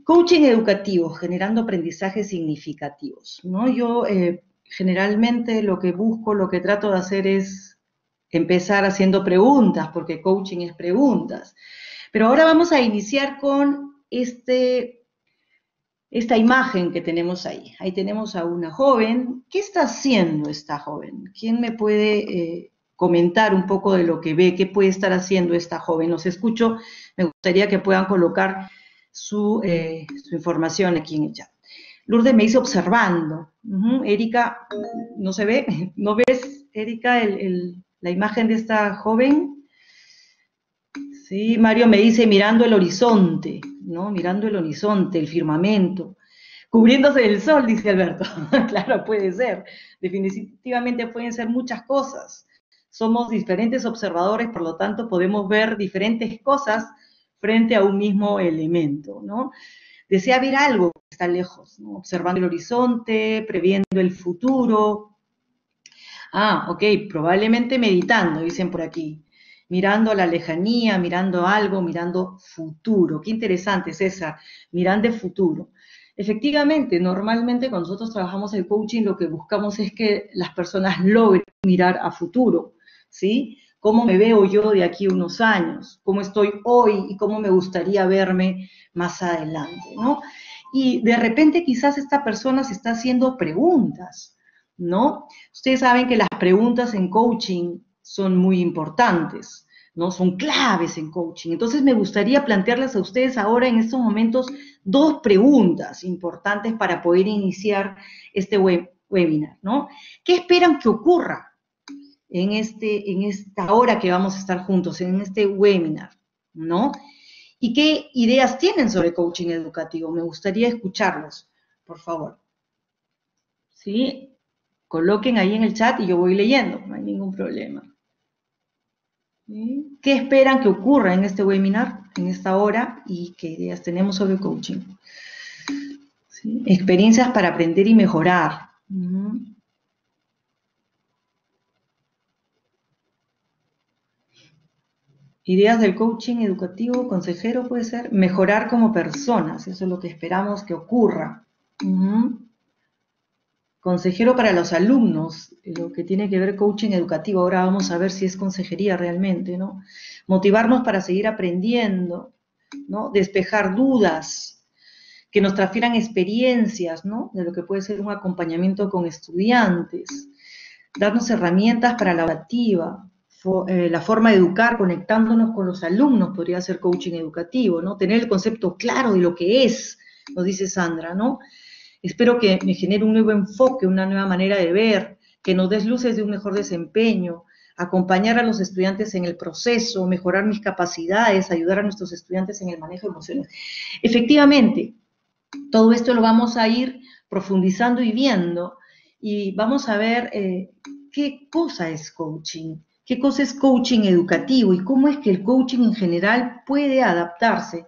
Coaching educativo, generando aprendizajes significativos, ¿no? Yo generalmente lo que busco, lo que trato de hacer es empezar haciendo preguntas, porque coaching es preguntas. Pero ahora vamos a iniciar con esta imagen que tenemos ahí. Ahí tenemos a una joven. ¿Qué está haciendo esta joven? ¿Quién me puede comentar un poco de lo que ve? ¿Qué puede estar haciendo esta joven? Los escucho. Me gustaría que puedan colocar su información aquí en el chat. Lourdes me dice observando. Erika, ¿no se ve? ¿No ves, Erika, la imagen de esta joven? Sí, Mario me dice mirando el horizonte, ¿no? Mirando el horizonte, el firmamento. Cubriéndose del sol, dice Alberto. Claro, puede ser. Definitivamente pueden ser muchas cosas. Somos diferentes observadores, por lo tanto podemos ver diferentes cosas frente a un mismo elemento, ¿no? Desea ver algo que está lejos, ¿no? Observando el horizonte, previendo el futuro. Ah, ok, probablemente meditando, dicen por aquí. Mirando a la lejanía, mirando algo, mirando futuro. Qué interesante, César, mirando el futuro. Efectivamente, normalmente cuando nosotros trabajamos el coaching, lo que buscamos es que las personas logren mirar a futuro, ¿sí? ¿Cómo me veo yo de aquí a unos años? ¿Cómo estoy hoy y cómo me gustaría verme más adelante, ¿no? Y de repente quizás esta persona se está haciendo preguntas, ¿no? Ustedes saben que las preguntas en coaching son muy importantes, ¿no? Son claves en coaching. Entonces me gustaría plantearles a ustedes ahora en estos momentos dos preguntas importantes para poder iniciar este webinar, ¿no? ¿Qué esperan que ocurra en esta hora que vamos a estar juntos, en este webinar, ¿no? ¿Y qué ideas tienen sobre coaching educativo? Me gustaría escucharlos, por favor. ¿Sí? Coloquen ahí en el chat y yo voy leyendo, no hay ningún problema. ¿Sí? ¿Qué esperan que ocurra en este webinar, en esta hora, y qué ideas tenemos sobre coaching? ¿Sí? Experiencias para aprender y mejorar. Ideas del coaching educativo, consejero puede ser, mejorar como personas, eso es lo que esperamos que ocurra. Consejero para los alumnos, lo que tiene que ver coaching educativo, ahora vamos a ver si es consejería realmente, ¿no? Motivarnos para seguir aprendiendo, ¿no? Despejar dudas, que nos transfieran experiencias, ¿no? De lo que puede ser un acompañamiento con estudiantes, darnos herramientas para la orativa, la forma de educar, conectándonos con los alumnos, podría ser coaching educativo, ¿no? Tener el concepto claro de lo que es, nos dice Sandra, ¿no? Espero que me genere un nuevo enfoque, una nueva manera de ver, que nos des luces de un mejor desempeño, acompañar a los estudiantes en el proceso, mejorar mis capacidades, ayudar a nuestros estudiantes en el manejo de emociones. Efectivamente, todo esto lo vamos a ir profundizando y viendo, y vamos a ver qué cosa es coaching, qué cosa es coaching educativo y cómo es que el coaching en general puede adaptarse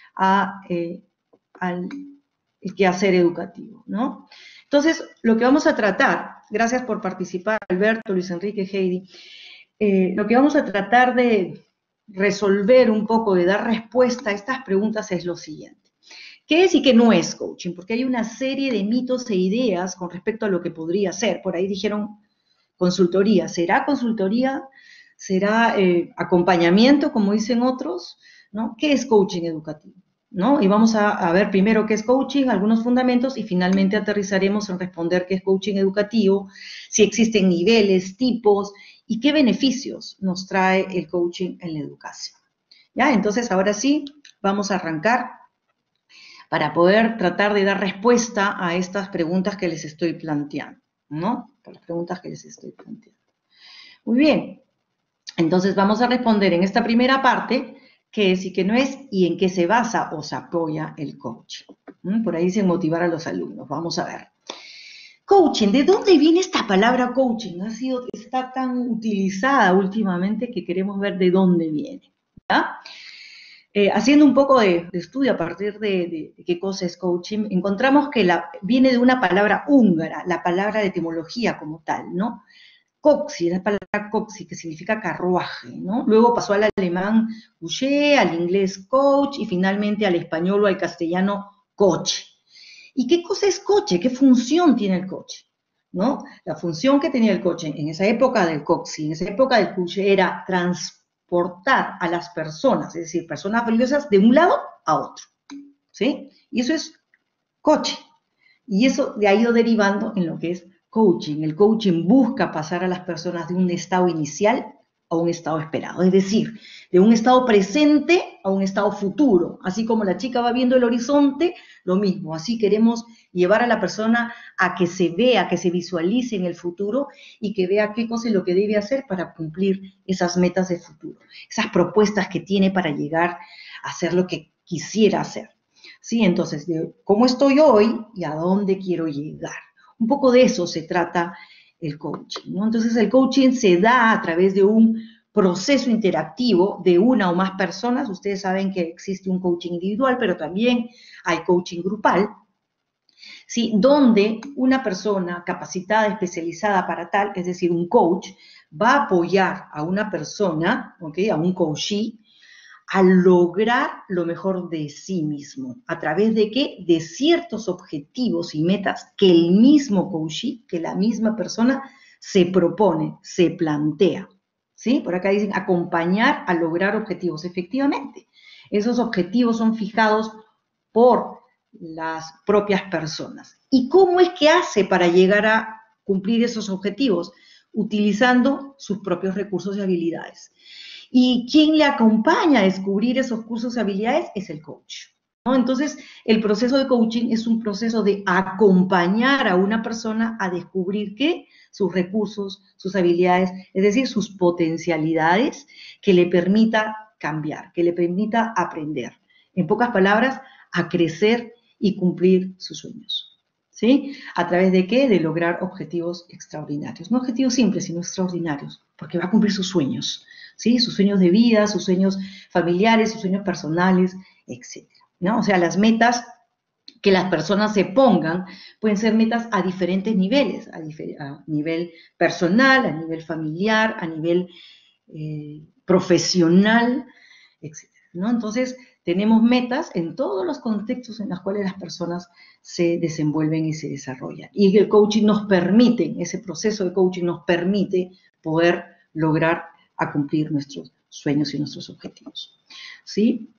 al quehacer educativo, ¿no? Entonces, lo que vamos a tratar, gracias por participar, Alberto, Luis Enrique, Heidi, lo que vamos a tratar de resolver un poco, de dar respuesta a estas preguntas es lo siguiente. ¿Qué es y qué no es coaching? Porque hay una serie de mitos e ideas con respecto a lo que podría ser. Por ahí dijeron consultoría. ¿Será consultoría? ¿Será acompañamiento, como dicen otros? ¿No? ¿Qué es coaching educativo? ¿No? Y vamos a ver primero qué es coaching, algunos fundamentos, y finalmente aterrizaremos en responder qué es coaching educativo, si existen niveles, tipos, y qué beneficios nos trae el coaching en la educación. ¿Ya? Entonces, ahora sí, vamos a arrancar para poder tratar de dar respuesta a estas preguntas que les estoy planteando, ¿no? A las preguntas que les estoy planteando. Muy bien, entonces vamos a responder en esta primera parte qué es y qué no es y en qué se basa o se apoya el coaching. Por ahí dicen motivar a los alumnos, vamos a ver. Coaching, ¿de dónde viene esta palabra coaching? Está tan utilizada últimamente que queremos ver de dónde viene, ¿ya? Haciendo un poco de estudio a partir de qué cosa es coaching, encontramos que viene de una palabra húngara, la palabra de etimología como tal, ¿no? Coxi, la palabra coxi, que significa carruaje, ¿no? Luego pasó al alemán couché, al inglés coach y finalmente al español o al castellano coach. ¿Y qué cosa es coach? ¿Qué función tiene el coach? ¿No? La función que tenía el coach en esa época del coaching, en esa época del coach, era transportar a las personas, es decir, personas valiosas de un lado a otro, ¿sí? Y eso es coaching. Y eso de ahí ido derivando en lo que es coaching. El coaching busca pasar a las personas de un estado inicial a un estado esperado, es decir, de un estado presente a un estado futuro. Así como la chica va viendo el horizonte, lo mismo. Así queremos llevar a la persona a que se vea, que se visualice en el futuro y que vea qué cosa es lo que debe hacer para cumplir esas metas de futuro, esas propuestas que tiene para llegar a hacer lo que quisiera hacer. ¿Sí? Entonces, de cómo estoy hoy y a dónde quiero llegar. Un poco de eso se trata el coaching, ¿no? Entonces, el coaching se da a través de un proceso interactivo de una o más personas. Ustedes saben que existe un coaching individual, pero también hay coaching grupal, ¿sí? Donde una persona capacitada, especializada para tal, es decir, un coach, va a apoyar a una persona, ¿okay? A un coachee, a lograr lo mejor de sí mismo. ¿A través de qué? De ciertos objetivos y metas que el mismo coachee, que la misma persona se propone, se plantea. ¿Sí? Por acá dicen acompañar a lograr objetivos. Efectivamente, esos objetivos son fijados por las propias personas. ¿Y cómo es que hace para llegar a cumplir esos objetivos? Utilizando sus propios recursos y habilidades. Y quien le acompaña a descubrir esos cursos y habilidades es el coach, ¿no? Entonces, el proceso de coaching es un proceso de acompañar a una persona a descubrir qué, sus recursos, sus habilidades, es decir, sus potencialidades que le permita cambiar, que le permita aprender. En pocas palabras, a crecer y cumplir sus sueños. ¿Sí? ¿A través de qué? De lograr objetivos extraordinarios. No objetivos simples, sino extraordinarios, porque va a cumplir sus sueños. ¿Sí? Sus sueños de vida, sus sueños familiares, sus sueños personales, etc. ¿No? O sea, las metas que las personas se pongan pueden ser metas a diferentes niveles, a nivel personal, a nivel familiar, a nivel profesional, etc. ¿No? Entonces, tenemos metas en todos los contextos en los cuales las personas se desenvuelven y se desarrollan. Y el coaching nos permite, ese proceso de coaching nos permite poder lograr a cumplir nuestros sueños y nuestros objetivos. ¿Sí?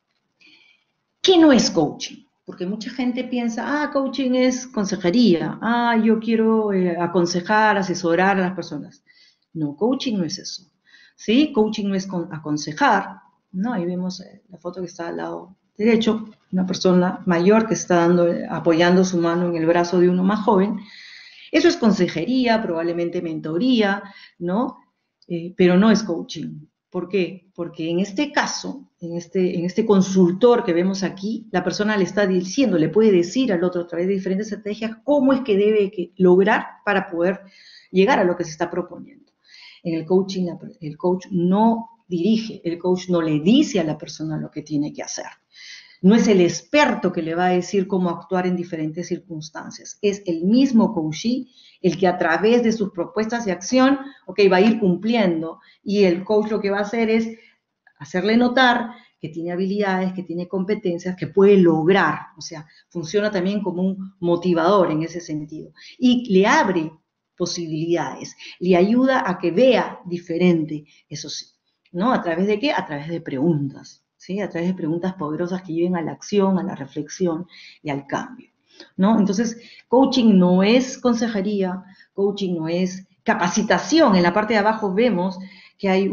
¿Qué no es coaching? Porque mucha gente piensa, coaching es consejería, yo quiero aconsejar, asesorar a las personas. No, coaching no es eso. ¿Sí? Coaching no es aconsejar, ¿no? Ahí vemos la foto que está al lado derecho, una persona mayor que está apoyando su mano en el brazo de uno más joven. Eso es consejería, probablemente mentoría, ¿no? Pero no es coaching. ¿Por qué? Porque en este caso, en este consultor que vemos aquí, la persona le está diciendo, le puede decir al otro a través de diferentes estrategias cómo es que debe lograr para poder llegar a lo que se está proponiendo. En el coaching, el coach no dirige, el coach no le dice a la persona lo que tiene que hacer. No es el experto que le va a decir cómo actuar en diferentes circunstancias. Es el mismo coachee el que a través de sus propuestas de acción, va a ir cumpliendo. Y el coach lo que va a hacer es hacerle notar que tiene habilidades, que tiene competencias, que puede lograr. O sea, funciona también como un motivador en ese sentido. Y le abre posibilidades, le ayuda a que vea diferente, eso sí. ¿No? ¿A través de qué? A través de preguntas. ¿Sí? A través de preguntas poderosas que lleven a la acción, a la reflexión y al cambio, ¿no? Entonces, coaching no es consejería, coaching no es capacitación. En la parte de abajo vemos que hay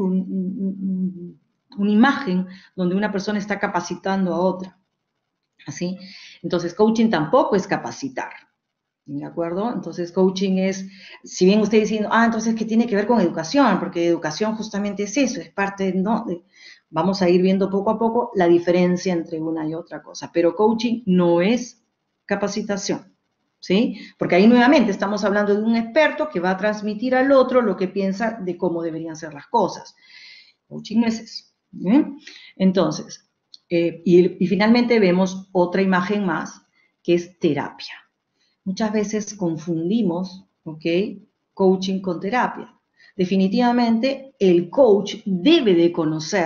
una imagen donde una persona está capacitando a otra, ¿así? Entonces, coaching tampoco es capacitar, ¿de acuerdo? Entonces, coaching es, si bien usted diciendo, entonces, ¿qué tiene que ver con educación? Porque educación justamente es eso, es parte, ¿no? Vamos a ir viendo poco a poco la diferencia entre una y otra cosa. Pero coaching no es capacitación, ¿sí? Porque ahí nuevamente estamos hablando de un experto que va a transmitir al otro lo que piensa de cómo deberían ser las cosas. Coaching no es eso. Entonces, y finalmente vemos otra imagen más, que es terapia. Muchas veces confundimos, coaching con terapia. Definitivamente, el coach debe de conocer,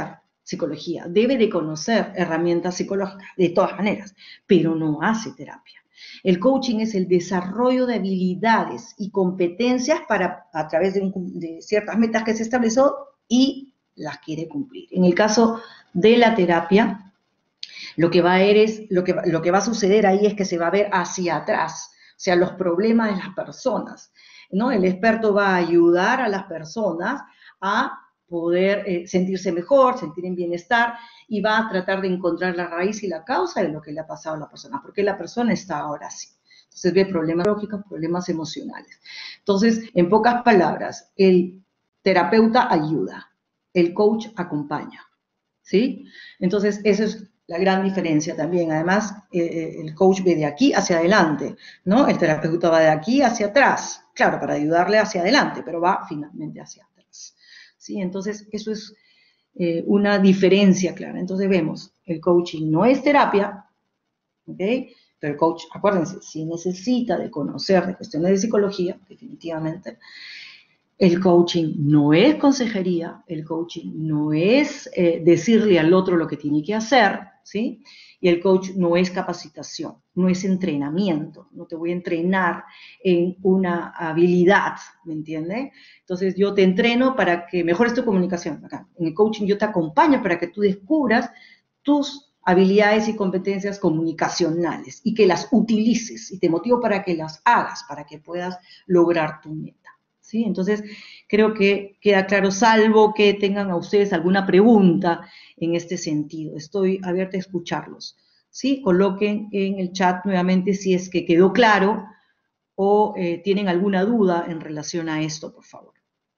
psicología, debe de conocer herramientas psicológicas, de todas maneras, pero no hace terapia. El coaching es el desarrollo de habilidades y competencias a través de ciertas metas que se estableció y las quiere cumplir. En el caso de la terapia, lo que va a suceder ahí es que se va a ver hacia atrás, o sea, los problemas de las personas, ¿no? El experto va a ayudar a las personas a poder sentirse mejor, sentir en bienestar, y va a tratar de encontrar la raíz y la causa de lo que le ha pasado a la persona, porque la persona está ahora así. Entonces ve problemas lógicos, problemas emocionales. Entonces, en pocas palabras, el terapeuta ayuda, el coach acompaña, ¿sí? Entonces, esa es la gran diferencia también. Además, el coach ve de aquí hacia adelante, ¿no? El terapeuta va de aquí hacia atrás, claro, para ayudarle hacia adelante, pero va finalmente hacia atrás, ¿sí? Entonces, eso es una diferencia clara. Entonces, vemos, el coaching no es terapia, ¿ok? Pero el coach, acuérdense, si necesita de conocer de cuestiones de psicología, definitivamente. El coaching no es consejería, el coaching no es decirle al otro lo que tiene que hacer, ¿sí? Y el coach no es capacitación, no es entrenamiento, no te voy a entrenar en una habilidad, ¿me entiendes? Entonces yo te entreno para que mejores tu comunicación. Acá, en el coaching yo te acompaño para que tú descubras tus habilidades y competencias comunicacionales y que las utilices y te motivo para que las hagas, para que puedas lograr tu meta. ¿Sí? Entonces, creo que queda claro, salvo que tengan a ustedes alguna pregunta en este sentido. Estoy abierta a escucharlos. ¿Sí? Coloquen en el chat nuevamente si es que quedó claro o tienen alguna duda en relación a esto, por favor.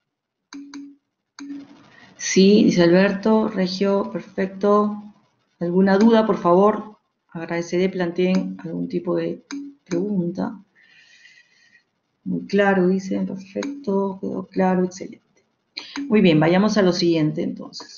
Sí, dice Alberto, Regio, perfecto. ¿Alguna duda, por favor? Agradeceré, planteen algún tipo de pregunta. Muy claro, dicen, perfecto, quedó claro, excelente. Muy bien, vayamos a lo siguiente entonces.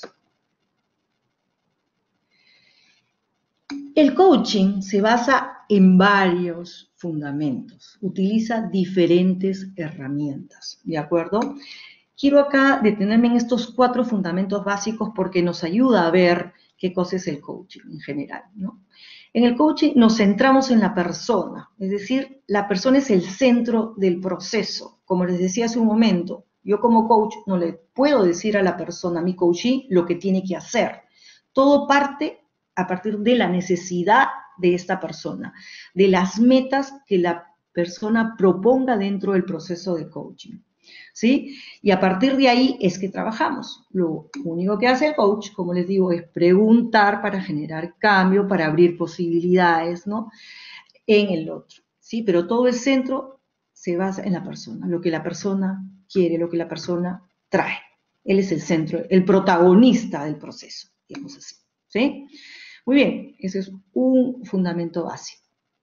El coaching se basa en varios fundamentos, utiliza diferentes herramientas, ¿de acuerdo? Quiero acá detenerme en estos 4 fundamentos básicos porque nos ayuda a ver qué cosa es el coaching en general, ¿no? En el coaching nos centramos en la persona, es decir, la persona es el centro del proceso. Como les decía hace un momento, yo como coach no le puedo decir a la persona, a mi coachee, lo que tiene que hacer. Todo parte a partir de la necesidad de esta persona, de las metas que la persona proponga dentro del proceso de coaching, ¿sí? Y a partir de ahí es que trabajamos. Lo único que hace el coach, como les digo, es preguntar para generar cambio, para abrir posibilidades, ¿no? En el otro, ¿sí? Pero todo el centro se basa en la persona, lo que la persona quiere, lo que la persona trae. Él es el centro, el protagonista del proceso, digamos así, ¿sí? Muy bien, ese es un fundamento básico.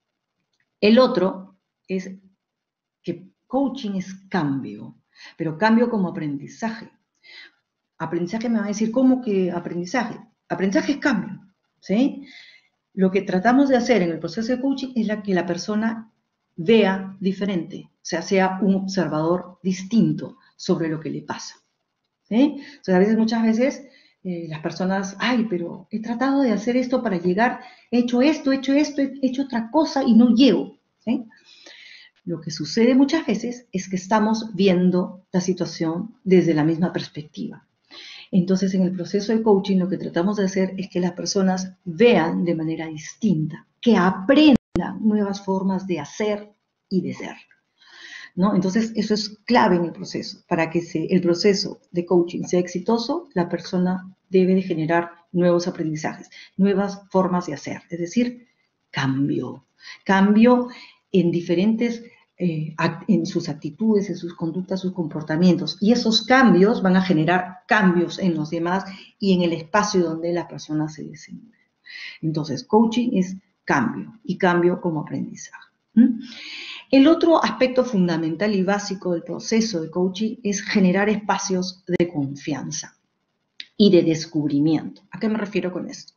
El otro es que coaching es cambio, pero cambio como aprendizaje. Aprendizaje me va a decir, ¿cómo que aprendizaje? Aprendizaje es cambio, ¿sí? Lo que tratamos de hacer en el proceso de coaching es que la persona vea diferente, o sea un observador distinto sobre lo que le pasa, ¿sí? O sea, muchas veces, las personas, ay, pero he tratado de hacer esto para llegar, he hecho esto, he hecho otra cosa y no llego, ¿sí? Lo que sucede muchas veces es que estamos viendo la situación desde la misma perspectiva. Entonces, en el proceso de coaching, lo que tratamos de hacer es que las personas vean de manera distinta, que aprendan nuevas formas de hacer y de ser, ¿no? Entonces, eso es clave en el proceso. Para que el proceso de coaching sea exitoso, la persona debe de generar nuevos aprendizajes, nuevas formas de hacer, es decir, cambio. Cambio en diferentes, en sus actitudes, en sus conductas, sus comportamientos. Y esos cambios van a generar cambios en los demás y en el espacio donde la persona se desenvuelve. Entonces, coaching es cambio y cambio como aprendizaje. El otro aspecto fundamental y básico del proceso de coaching es generar espacios de confianza y de descubrimiento. ¿A qué me refiero con esto?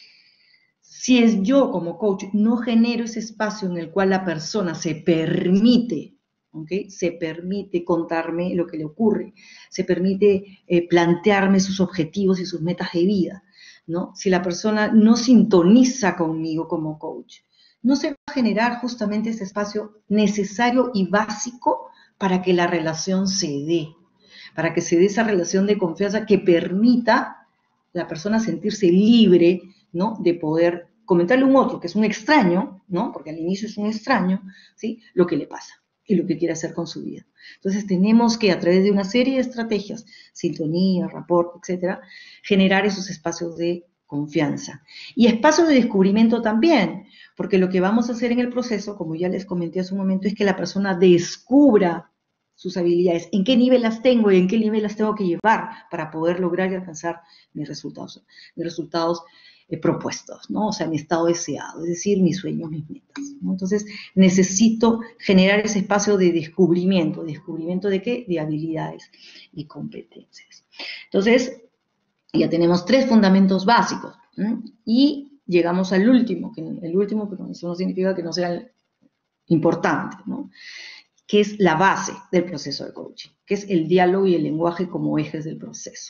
Si es yo como coach no genero ese espacio en el cual la persona se permite, ¿okay? Se permite contarme lo que le ocurre, se permite plantearme sus objetivos y sus metas de vida, ¿no? Si la persona no sintoniza conmigo como coach, no se va a generar justamente ese espacio necesario y básico para que la relación se dé, para que se dé esa relación de confianza que permita a la persona sentirse libre, ¿no? De poder comentarle a un otro, que es un extraño, ¿no? Porque al inicio es un extraño, ¿sí? Lo que le pasa y lo que quiere hacer con su vida. Entonces tenemos que, a través de una serie de estrategias, sintonía, rapport, etcétera, generar esos espacios de confianza. Y espacios de descubrimiento también, porque lo que vamos a hacer en el proceso, como ya les comenté hace un momento, es que la persona descubra sus habilidades, en qué nivel las tengo y en qué nivel las tengo que llevar para poder lograr y alcanzar mis resultados propuestos, ¿no? O sea, mi estado deseado, es decir, mis sueños, mis metas, ¿no? Entonces, necesito generar ese espacio de descubrimiento. ¿Descubrimiento de qué? De habilidades y competencias. Entonces, ya tenemos 3 fundamentos básicos, ¿eh? Y llegamos al último, pero eso no significa que no sea importante, ¿no? Que es la base del proceso de coaching, que es el diálogo y el lenguaje como ejes del proceso.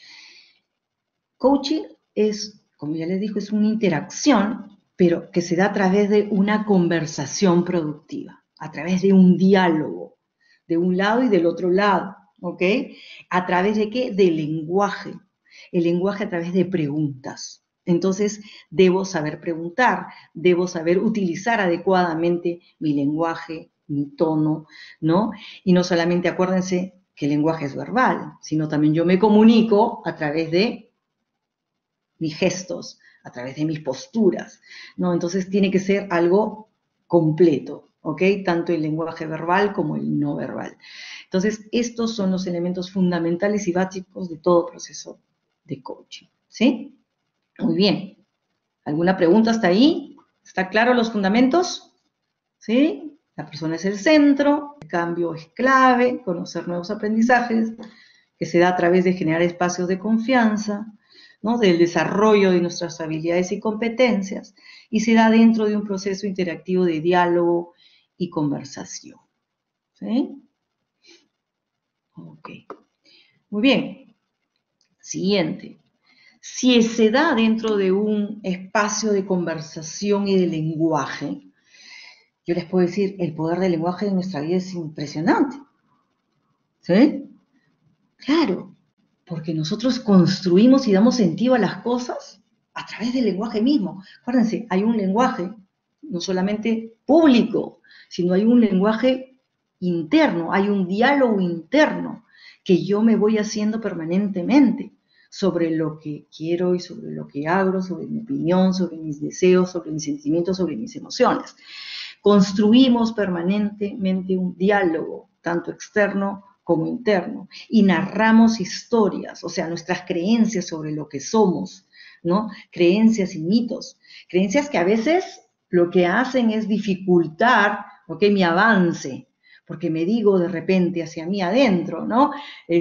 Coaching es, como ya les digo, es una interacción, pero que se da a través de una conversación productiva, a través de un diálogo, de un lado y del otro lado, ¿ok? ¿A través de qué? Del lenguaje. El lenguaje a través de preguntas. Entonces, debo saber preguntar, debo saber utilizar adecuadamente mi lenguaje, mi tono, ¿no? Y no solamente acuérdense que el lenguaje es verbal, sino también yo me comunico a través de mis gestos, a través de mis posturas, ¿no? Entonces tiene que ser algo completo, ¿ok? Tanto el lenguaje verbal como el no verbal. Entonces, estos son los elementos fundamentales y básicos de todo proceso de coaching, ¿sí? Muy bien. ¿Alguna pregunta hasta ahí? ¿Está claro los fundamentos? ¿Sí? La persona es el centro, el cambio es clave, conocer nuevos aprendizajes, que se da a través de generar espacios de confianza, ¿no? Del desarrollo de nuestras habilidades y competencias, y se da dentro de un proceso interactivo de diálogo y conversación. ¿Sí? Ok. Muy bien. Siguiente. Si se da dentro de un espacio de conversación y de lenguaje, yo les puedo decir, el poder del lenguaje en nuestra vida es impresionante. ¿Sí? Claro, porque nosotros construimos y damos sentido a las cosas a través del lenguaje mismo. Acuérdense, hay un lenguaje no solamente público, sino hay un lenguaje interno, hay un diálogo interno que yo me voy haciendo permanentemente sobre lo que quiero y sobre lo que hago, sobre mi opinión, sobre mis deseos, sobre mis sentimientos, sobre mis emociones. Construimos permanentemente un diálogo, tanto externo como interno, y narramos historias, o sea, nuestras creencias sobre lo que somos, ¿no? Creencias y mitos, creencias que a veces lo que hacen es dificultar, ¿ok? Mi avance, porque me digo de repente hacia mí adentro, ¿no?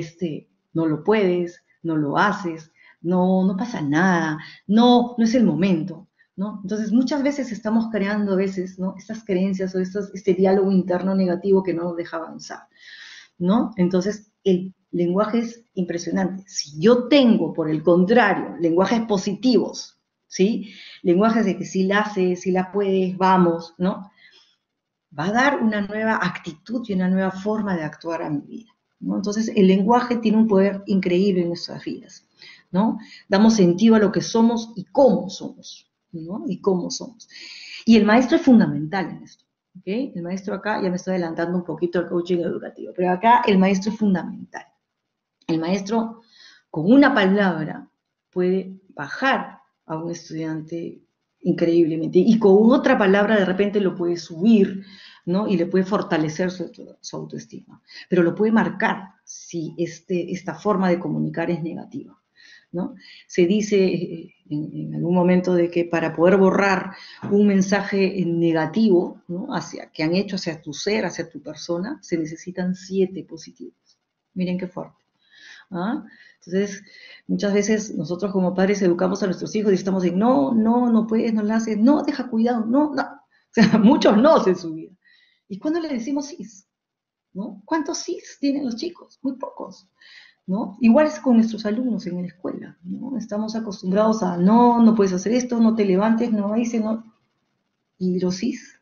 No lo puedes, no lo haces, no pasa nada, no es el momento. ¿No? Entonces, muchas veces estamos creando a veces, ¿no? Estas creencias o este diálogo interno negativo que no nos deja avanzar, ¿no? Entonces, el lenguaje es impresionante. Si yo tengo, por el contrario, lenguajes positivos, ¿sí? Lenguajes de que si la haces, si la puedes, vamos, ¿no? Va a dar una nueva actitud y una nueva forma de actuar a mi vida, ¿no? Entonces, el lenguaje tiene un poder increíble en nuestras vidas, ¿no? Damos sentido a lo que somos y cómo somos, ¿no? Y cómo somos. Y el maestro es fundamental en esto, ¿ok? El maestro acá, ya me estoy adelantando un poquito al coaching educativo, pero acá el maestro es fundamental. El maestro, con una palabra, puede bajar a un estudiante increíblemente y con otra palabra de repente lo puede subir, ¿no? Y le puede fortalecer su autoestima, pero lo puede marcar si esta forma de comunicar es negativa, ¿no? Se dice en algún momento de que para poder borrar un mensaje negativo, ¿no? Que han hecho hacia tu ser, hacia tu persona, se necesitan 7 positivos. Miren qué fuerte. ¿Ah? Entonces, muchas veces nosotros como padres educamos a nuestros hijos y estamos en no puedes, no lo haces, no, deja cuidado, no. O sea, muchos no en su vida. ¿Y cuándo le decimos sí? ¿No? ¿Cuántos sí tienen los chicos? Muy pocos, ¿no? Igual es con nuestros alumnos en la escuela, ¿no? Estamos acostumbrados a no, no puedes hacer esto, no te levantes, no hice, no. Y los sís,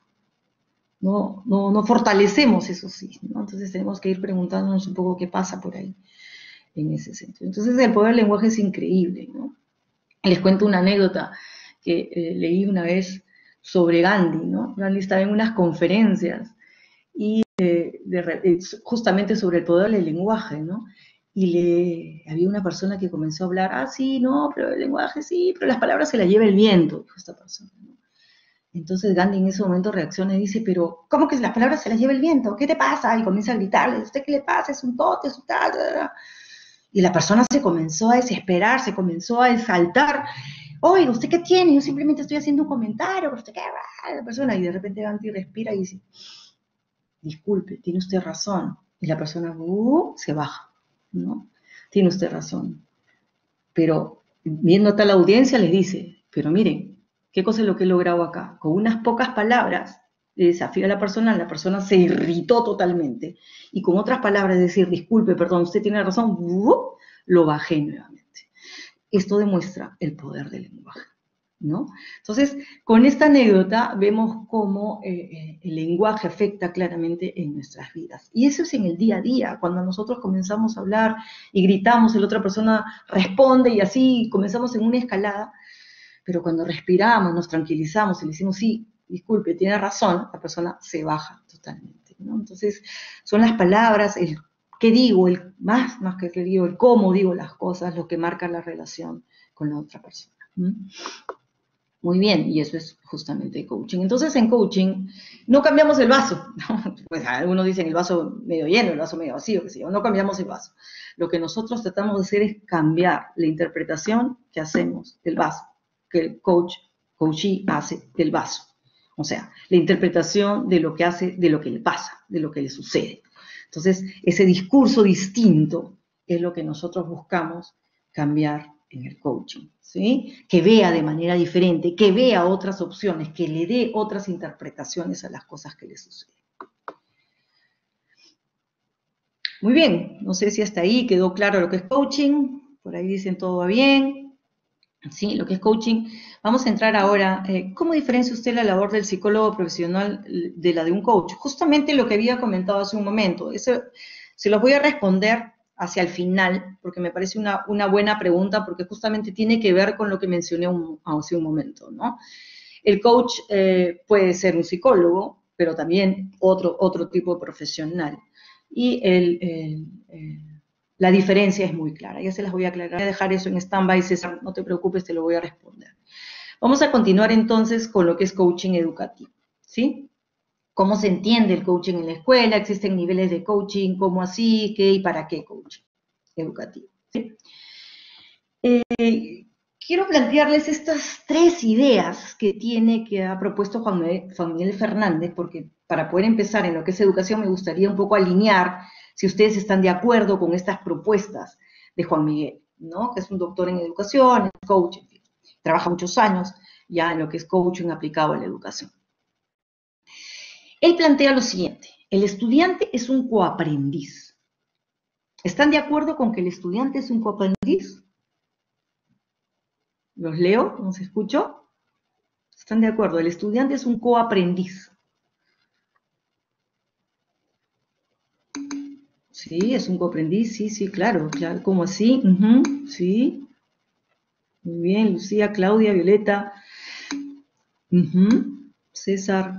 no fortalecemos esos sís, ¿no? Entonces tenemos que ir preguntándonos un poco qué pasa por ahí en ese sentido. Entonces el poder del lenguaje es increíble, ¿no? Les cuento una anécdota que leí una vez sobre Gandhi, ¿no? Gandhi estaba en unas conferencias y justamente sobre el poder del lenguaje, ¿no? Y había una persona que comenzó a hablar, sí, no, pero el lenguaje sí, pero las palabras se las lleva el viento, dijo esta persona, ¿no? Entonces Gandhi en ese momento reacciona y dice, pero ¿cómo que las palabras se las lleva el viento? ¿Qué te pasa? Y comienza a gritarle, ¿usted qué le pasa? Es un tote, es un tal, y la persona se comenzó a desesperar, se comenzó a exaltar. Oiga, ¿usted qué tiene? Yo simplemente estoy haciendo un comentario, ¿usted qué? La persona, y de repente Gandhi respira y dice, disculpe, tiene usted razón. Y la persona se baja, ¿no? Tiene usted razón. Pero viendo a tal audiencia les dice, pero miren, ¿qué cosa es lo que he logrado acá? Con unas pocas palabras le desafío a la persona se irritó totalmente. Y con otras palabras decir, disculpe, perdón, usted tiene razón, lo bajé nuevamente. Esto demuestra el poder del lenguaje, ¿no? Entonces, con esta anécdota vemos cómo el lenguaje afecta claramente en nuestras vidas. Y eso es en el día a día, cuando nosotros comenzamos a hablar y gritamos, la otra persona responde y así comenzamos en una escalada, pero cuando respiramos, nos tranquilizamos y le decimos, sí, disculpe, tiene razón, la persona se baja totalmente, ¿no? Entonces, son las palabras, el qué digo, más que qué digo, el cómo digo las cosas, lo que marca la relación con la otra persona. Muy bien, y eso es justamente coaching. Entonces, en coaching no cambiamos el vaso, ¿no? Pues algunos dicen el vaso medio lleno, el vaso medio vacío, qué sé yo, no cambiamos el vaso. Lo que nosotros tratamos de hacer es cambiar la interpretación que hacemos del vaso, que el coachee hace del vaso. O sea, la interpretación de lo que hace, de lo que le pasa, de lo que le sucede. Entonces, ese discurso distinto es lo que nosotros buscamos cambiar en el coaching, ¿sí? Que vea de manera diferente, que vea otras opciones, que le dé otras interpretaciones a las cosas que le suceden. Muy bien, no sé si hasta ahí quedó claro lo que es coaching, por ahí dicen todo va bien, sí, lo que es coaching. Vamos a entrar ahora, ¿cómo diferencia usted la labor del psicólogo profesional de la de un coach? Justamente lo que había comentado hace un momento, eso se los voy a responder hacia el final, porque me parece una buena pregunta, porque justamente tiene que ver con lo que mencioné hace un momento, ¿no? El coach puede ser un psicólogo, pero también otro tipo de profesional. Y la diferencia es muy clara. Ya se las voy a aclarar. Voy a dejar eso en stand-by, César, no te preocupes, te lo voy a responder. Vamos a continuar entonces con lo que es coaching educativo, ¿sí? ¿Cómo se entiende el coaching en la escuela? ¿Existen niveles de coaching? ¿Cómo así? ¿Qué y para qué coaching educativo? ¿Sí? Quiero plantearles estas 3 ideas que ha propuesto Juan Miguel Fernández, porque para poder empezar en lo que es educación me gustaría un poco alinear si ustedes están de acuerdo con estas propuestas de Juan Miguel, ¿no? Que es un doctor en educación, es coach, en fin, trabaja muchos años ya en lo que es coaching aplicado a la educación. Él plantea lo siguiente: el estudiante es un coaprendiz. ¿Están de acuerdo con que el estudiante es un coaprendiz? ¿Los leo? ¿Nos escucho? ¿Están de acuerdo? El estudiante es un coaprendiz. Sí, es un coaprendiz, sí, claro. ¿Cómo así? Sí. Muy bien, Lucía, Claudia, Violeta. César.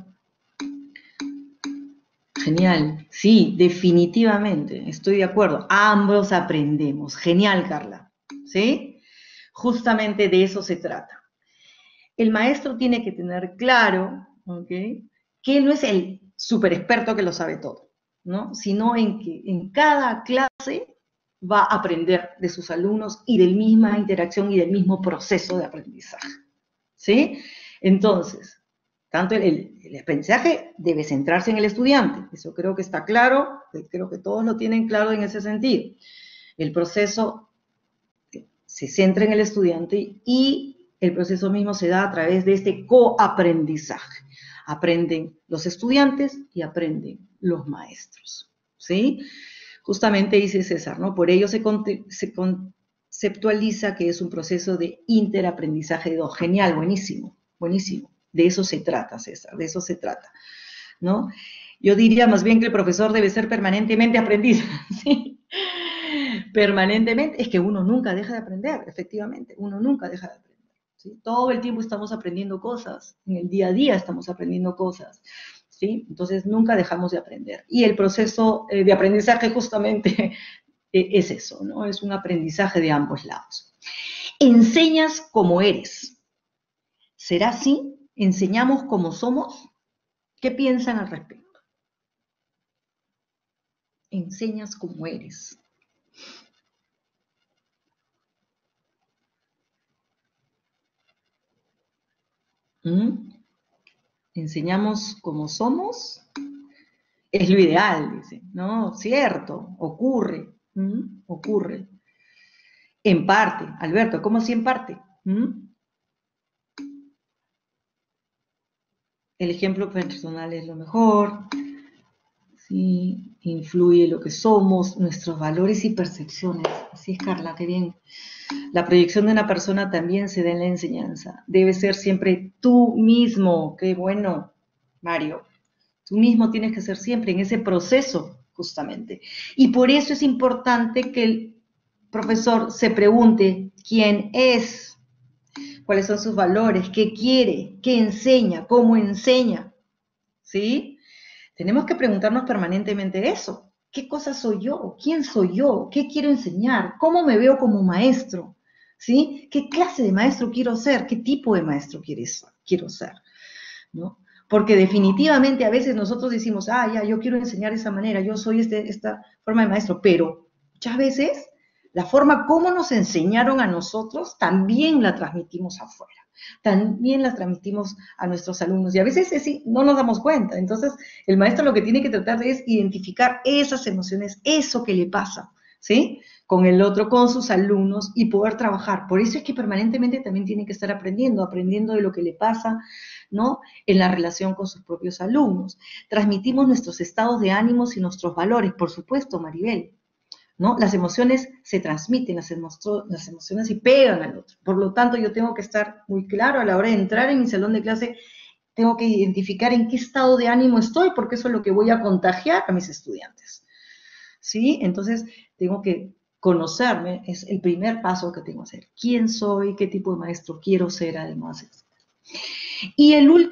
Genial. Sí, definitivamente, estoy de acuerdo. Ambos aprendemos. Genial, Carla. ¿Sí? Justamente de eso se trata. El maestro tiene que tener claro, ¿ok?, que él no es el super experto que lo sabe todo, ¿no? Sino en que en cada clase va a aprender de sus alumnos y de la misma interacción y del mismo proceso de aprendizaje, ¿sí? Entonces, tanto el aprendizaje debe centrarse en el estudiante, eso creo que está claro, creo que todos lo tienen claro en ese sentido. El proceso se centra en el estudiante y el proceso mismo se da a través de este coaprendizaje. Aprenden los estudiantes y aprenden los maestros, ¿sí? Justamente dice César, ¿no? Por ello se conceptualiza que es un proceso de interaprendizaje de dos. Genial, buenísimo, buenísimo. De eso se trata, César, de eso se trata, ¿no? Yo diría más bien que el profesor debe ser permanentemente aprendiz, ¿sí? Permanentemente, es que uno nunca deja de aprender, efectivamente, uno nunca deja de aprender, ¿sí? Todo el tiempo estamos aprendiendo cosas, en el día a día estamos aprendiendo cosas, ¿sí? Entonces nunca dejamos de aprender. Y el proceso de aprendizaje justamente es eso, ¿no? Es un aprendizaje de ambos lados. Enseñas como eres. ¿Será así? ¿Enseñamos como somos? ¿Qué piensan al respecto? Enseñas como eres. ¿Mm? Enseñamos como somos. Es lo ideal, dice, ¿no? Cierto, ocurre, ocurre. En parte, Alberto, ¿cómo si en parte? El ejemplo personal es lo mejor, ¿sí? Influye lo que somos, nuestros valores y percepciones. Así es, Carla, qué bien. La proyección de una persona también se da en la enseñanza. Debe ser siempre tú mismo. Qué bueno, Mario. Tú mismo tienes que ser siempre en ese proceso, justamente. Y por eso es importante que el profesor se pregunte quién es, cuáles son sus valores, qué quiere, qué enseña, cómo enseña, ¿sí? Tenemos que preguntarnos permanentemente eso. ¿Qué cosa soy yo? ¿Quién soy yo? ¿Qué quiero enseñar? ¿Cómo me veo como maestro? ¿Sí? ¿Qué clase de maestro quiero ser? ¿Qué tipo de maestro quiero ser? ¿No? Porque definitivamente a veces nosotros decimos, ya, yo quiero enseñar de esa manera, yo soy esta forma de maestro, pero muchas veces la forma como nos enseñaron a nosotros también la transmitimos afuera, también la transmitimos a nuestros alumnos y a veces no nos damos cuenta. Entonces el maestro lo que tiene que tratar de es identificar esas emociones, eso que le pasa, ¿sí? Con el otro, con sus alumnos y poder trabajar. Por eso es que permanentemente también tiene que estar aprendiendo de lo que le pasa, ¿no? En la relación con sus propios alumnos. Transmitimos nuestros estados de ánimos y nuestros valores, por supuesto, Maribel, ¿no? Las emociones se transmiten, las emociones se pegan al otro. Por lo tanto, yo tengo que estar muy claro a la hora de entrar en mi salón de clase, tengo que identificar en qué estado de ánimo estoy, porque eso es lo que voy a contagiar a mis estudiantes, ¿sí? Entonces, tengo que conocerme, es el primer paso que tengo que hacer. ¿Quién soy? ¿Qué tipo de maestro quiero ser además? Y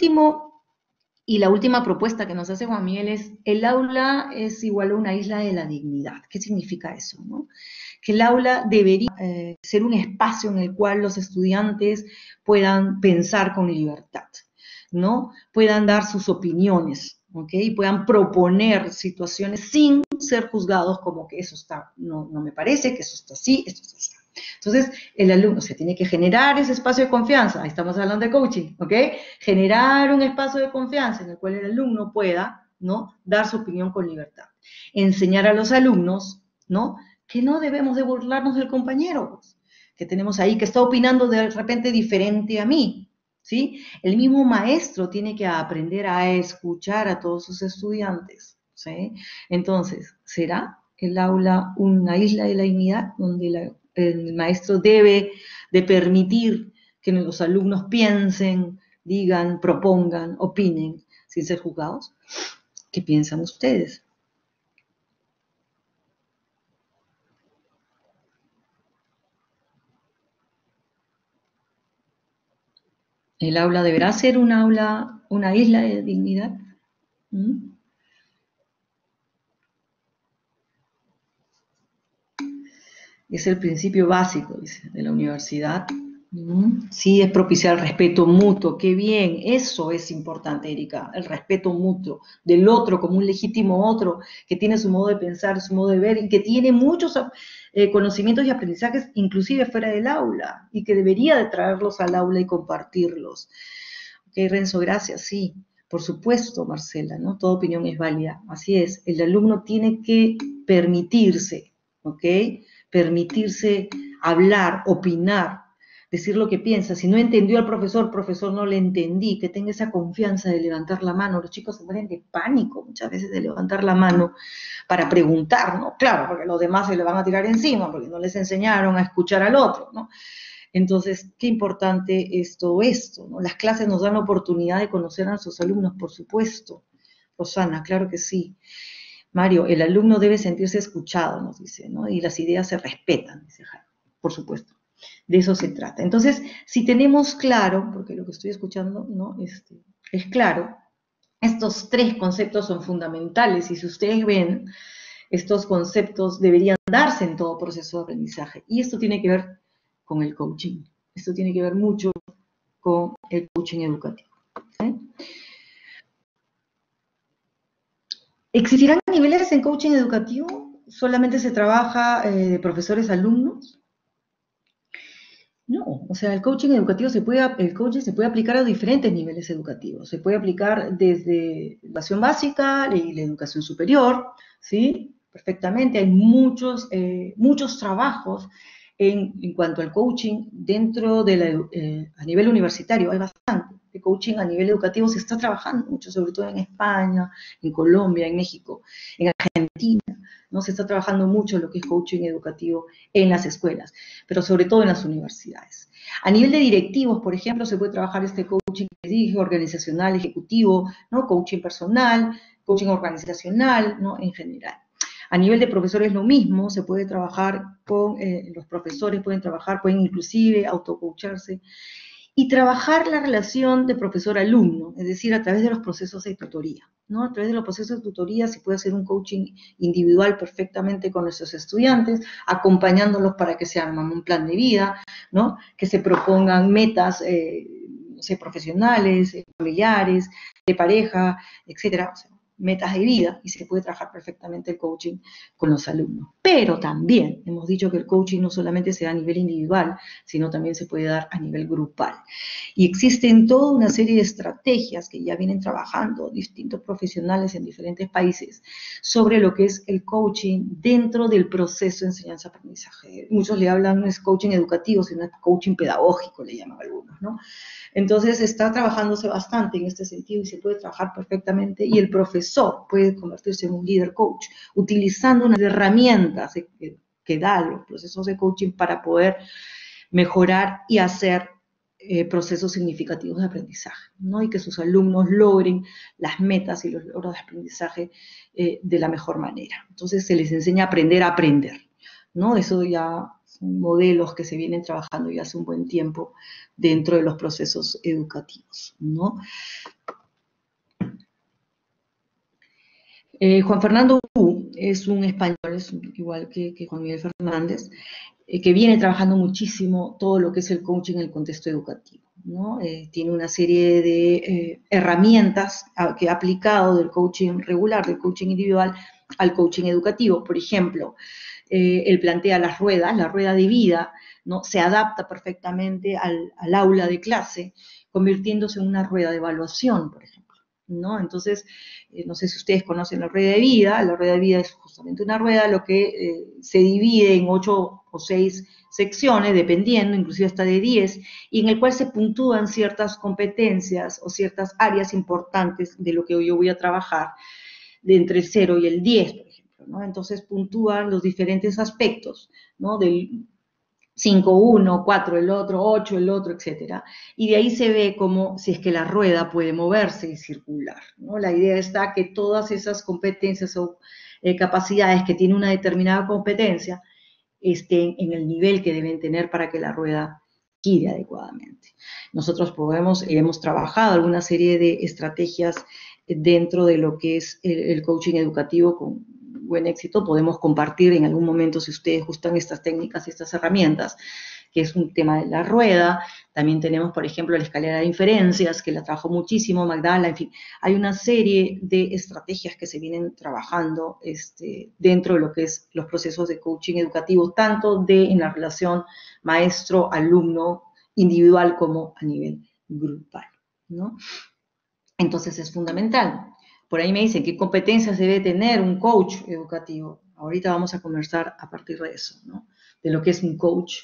la última propuesta que nos hace Juan Miguel es, el aula es igual a una isla de la dignidad. ¿Qué significa eso? ¿No? Que el aula debería ser un espacio en el cual los estudiantes puedan pensar con libertad, ¿no? Puedan dar sus opiniones, ¿ok? Y puedan proponer situaciones sin ser juzgados como que eso no me parece, que eso está así, esto está así. Entonces, el alumno se tiene que generar ese espacio de confianza, ahí estamos hablando de coaching, ¿ok? Generar un espacio de confianza en el cual el alumno pueda, ¿no? Dar su opinión con libertad. Enseñar a los alumnos, ¿no? Que no debemos de burlarnos del compañero, pues, que tenemos ahí, que está opinando de repente diferente a mí, ¿sí? El mismo maestro tiene que aprender a escuchar a todos sus estudiantes, ¿sí? Entonces, ¿será el aula una isla de la dignidad donde el maestro debe de permitir que los alumnos piensen, digan, propongan, opinen, sin ser juzgados? ¿Qué piensan ustedes? ¿El aula deberá ser un aula, una isla de dignidad? ¿Mm? Es el principio básico, dice, de la universidad. Sí, es propiciar el respeto mutuo, qué bien, eso es importante, Erika, el respeto mutuo del otro como un legítimo otro que tiene su modo de pensar, su modo de ver y que tiene muchos conocimientos y aprendizajes inclusive fuera del aula y que debería de traerlos al aula y compartirlos. Ok, Renzo, gracias, sí, por supuesto, Marcela, ¿no? Toda opinión es válida, así es, el alumno tiene que permitirse, ¿ok? Permitirse hablar, opinar, decir lo que piensa. Si no entendió al profesor no le entendí, que tenga esa confianza de levantar la mano. Los chicos se mueren de pánico muchas veces de levantar la mano para preguntar, ¿no? Claro, porque los demás se le van a tirar encima, porque no les enseñaron a escuchar al otro, ¿no? Entonces, qué importante es todo esto, ¿no? Las clases nos dan la oportunidad de conocer a nuestros alumnos, por supuesto. Rosana, claro que sí. Mario, el alumno debe sentirse escuchado, nos dice, ¿no? Y las ideas se respetan, dice Jaime, por supuesto. De eso se trata. Entonces, si tenemos claro, porque lo que estoy escuchando, ¿no? Es claro, estos tres conceptos son fundamentales y si ustedes ven, estos conceptos deberían darse en todo proceso de aprendizaje. Y esto tiene que ver con el coaching. Esto tiene que ver mucho con el coaching educativo. ¿Sí? ¿Existirán niveles en coaching educativo? ¿Solamente se trabaja de profesores alumnos? No, o sea, el coaching educativo se puede aplicar a diferentes niveles educativos. Se puede aplicar desde educación básica y la educación superior, ¿sí? Perfectamente. Hay muchos trabajos en cuanto al coaching dentro de a nivel universitario. Hay bastante. De coaching a nivel educativo se está trabajando mucho, sobre todo en España, en Colombia, en México, en Argentina, ¿no? Se está trabajando mucho lo que es coaching educativo en las escuelas, pero sobre todo en las universidades. A nivel de directivos, por ejemplo, se puede trabajar este coaching que dije, organizacional, ejecutivo, ¿no? Coaching personal, coaching organizacional, ¿no? En general. A nivel de profesores lo mismo, se puede trabajar con, los profesores pueden inclusive autocoacharse y trabajar la relación de profesor-alumno, es decir, a través de los procesos de tutoría, ¿no? A través de los procesos de tutoría se puede hacer un coaching individual perfectamente con nuestros estudiantes, acompañándolos para que se armen un plan de vida, ¿no? Que se propongan metas, no sé, profesionales, familiares, de pareja, etcétera. O sea, metas de vida y se puede trabajar perfectamente el coaching con los alumnos. Pero también hemos dicho que el coaching no solamente se da a nivel individual, sino también se puede dar a nivel grupal. Y existen toda una serie de estrategias que ya vienen trabajando distintos profesionales en diferentes países sobre lo que es el coaching dentro del proceso de enseñanza-aprendizaje. Muchos le hablan, no es coaching educativo, sino es coaching pedagógico, le llaman algunos, ¿no? Entonces está trabajándose bastante en este sentido y se puede trabajar perfectamente y el profesor puede convertirse en un líder coach utilizando unas herramientas que dan los procesos de coaching para poder mejorar y hacer procesos significativos de aprendizaje, ¿no? Y que sus alumnos logren las metas y los logros de aprendizaje de la mejor manera. Entonces se les enseña a aprender, ¿no? Eso ya son modelos que se vienen trabajando ya hace un buen tiempo dentro de los procesos educativos, ¿no? Juan Fernando Wu es un español, es igual que Juan Miguel Fernández, que viene trabajando muchísimo todo lo que es el coaching en el contexto educativo, ¿no? Tiene una serie de herramientas que ha aplicado del coaching regular, del coaching individual, al coaching educativo. Por ejemplo, él plantea las ruedas, la rueda de vida, ¿no? Se adapta perfectamente al aula de clase, convirtiéndose en una rueda de evaluación, por ejemplo, ¿no? Entonces, no sé si ustedes conocen la rueda de vida es justamente una rueda, lo que se divide en 8 o 6 secciones, dependiendo, inclusive hasta de 10, y en el cual se puntúan ciertas competencias o ciertas áreas importantes de lo que yo voy a trabajar, de entre el 0 y el 10, por ejemplo, ¿no? Entonces puntúan los diferentes aspectos, ¿no? Del 5 uno, 4 el otro, 8 el otro, etcétera. Y de ahí se ve como si es que la rueda puede moverse y circular, ¿no? La idea está que todas esas competencias o capacidades que tiene una determinada competencia estén en el nivel que deben tener para que la rueda gire adecuadamente. Nosotros hemos trabajado alguna serie de estrategias dentro de lo que es el coaching educativo con buen éxito. Podemos compartir en algún momento, si ustedes gustan estas técnicas y estas herramientas, que es un tema de la rueda. También tenemos, por ejemplo, la escalera de inferencias, que la trabajó muchísimo Magdala. En fin, hay una serie de estrategias que se vienen trabajando dentro de lo que es los procesos de coaching educativo, tanto en la relación maestro-alumno individual como a nivel grupal, ¿no? Entonces es fundamental. Por ahí me dicen, ¿qué competencias debe tener un coach educativo? Ahorita vamos a conversar a partir de eso, ¿no? De lo que es un coach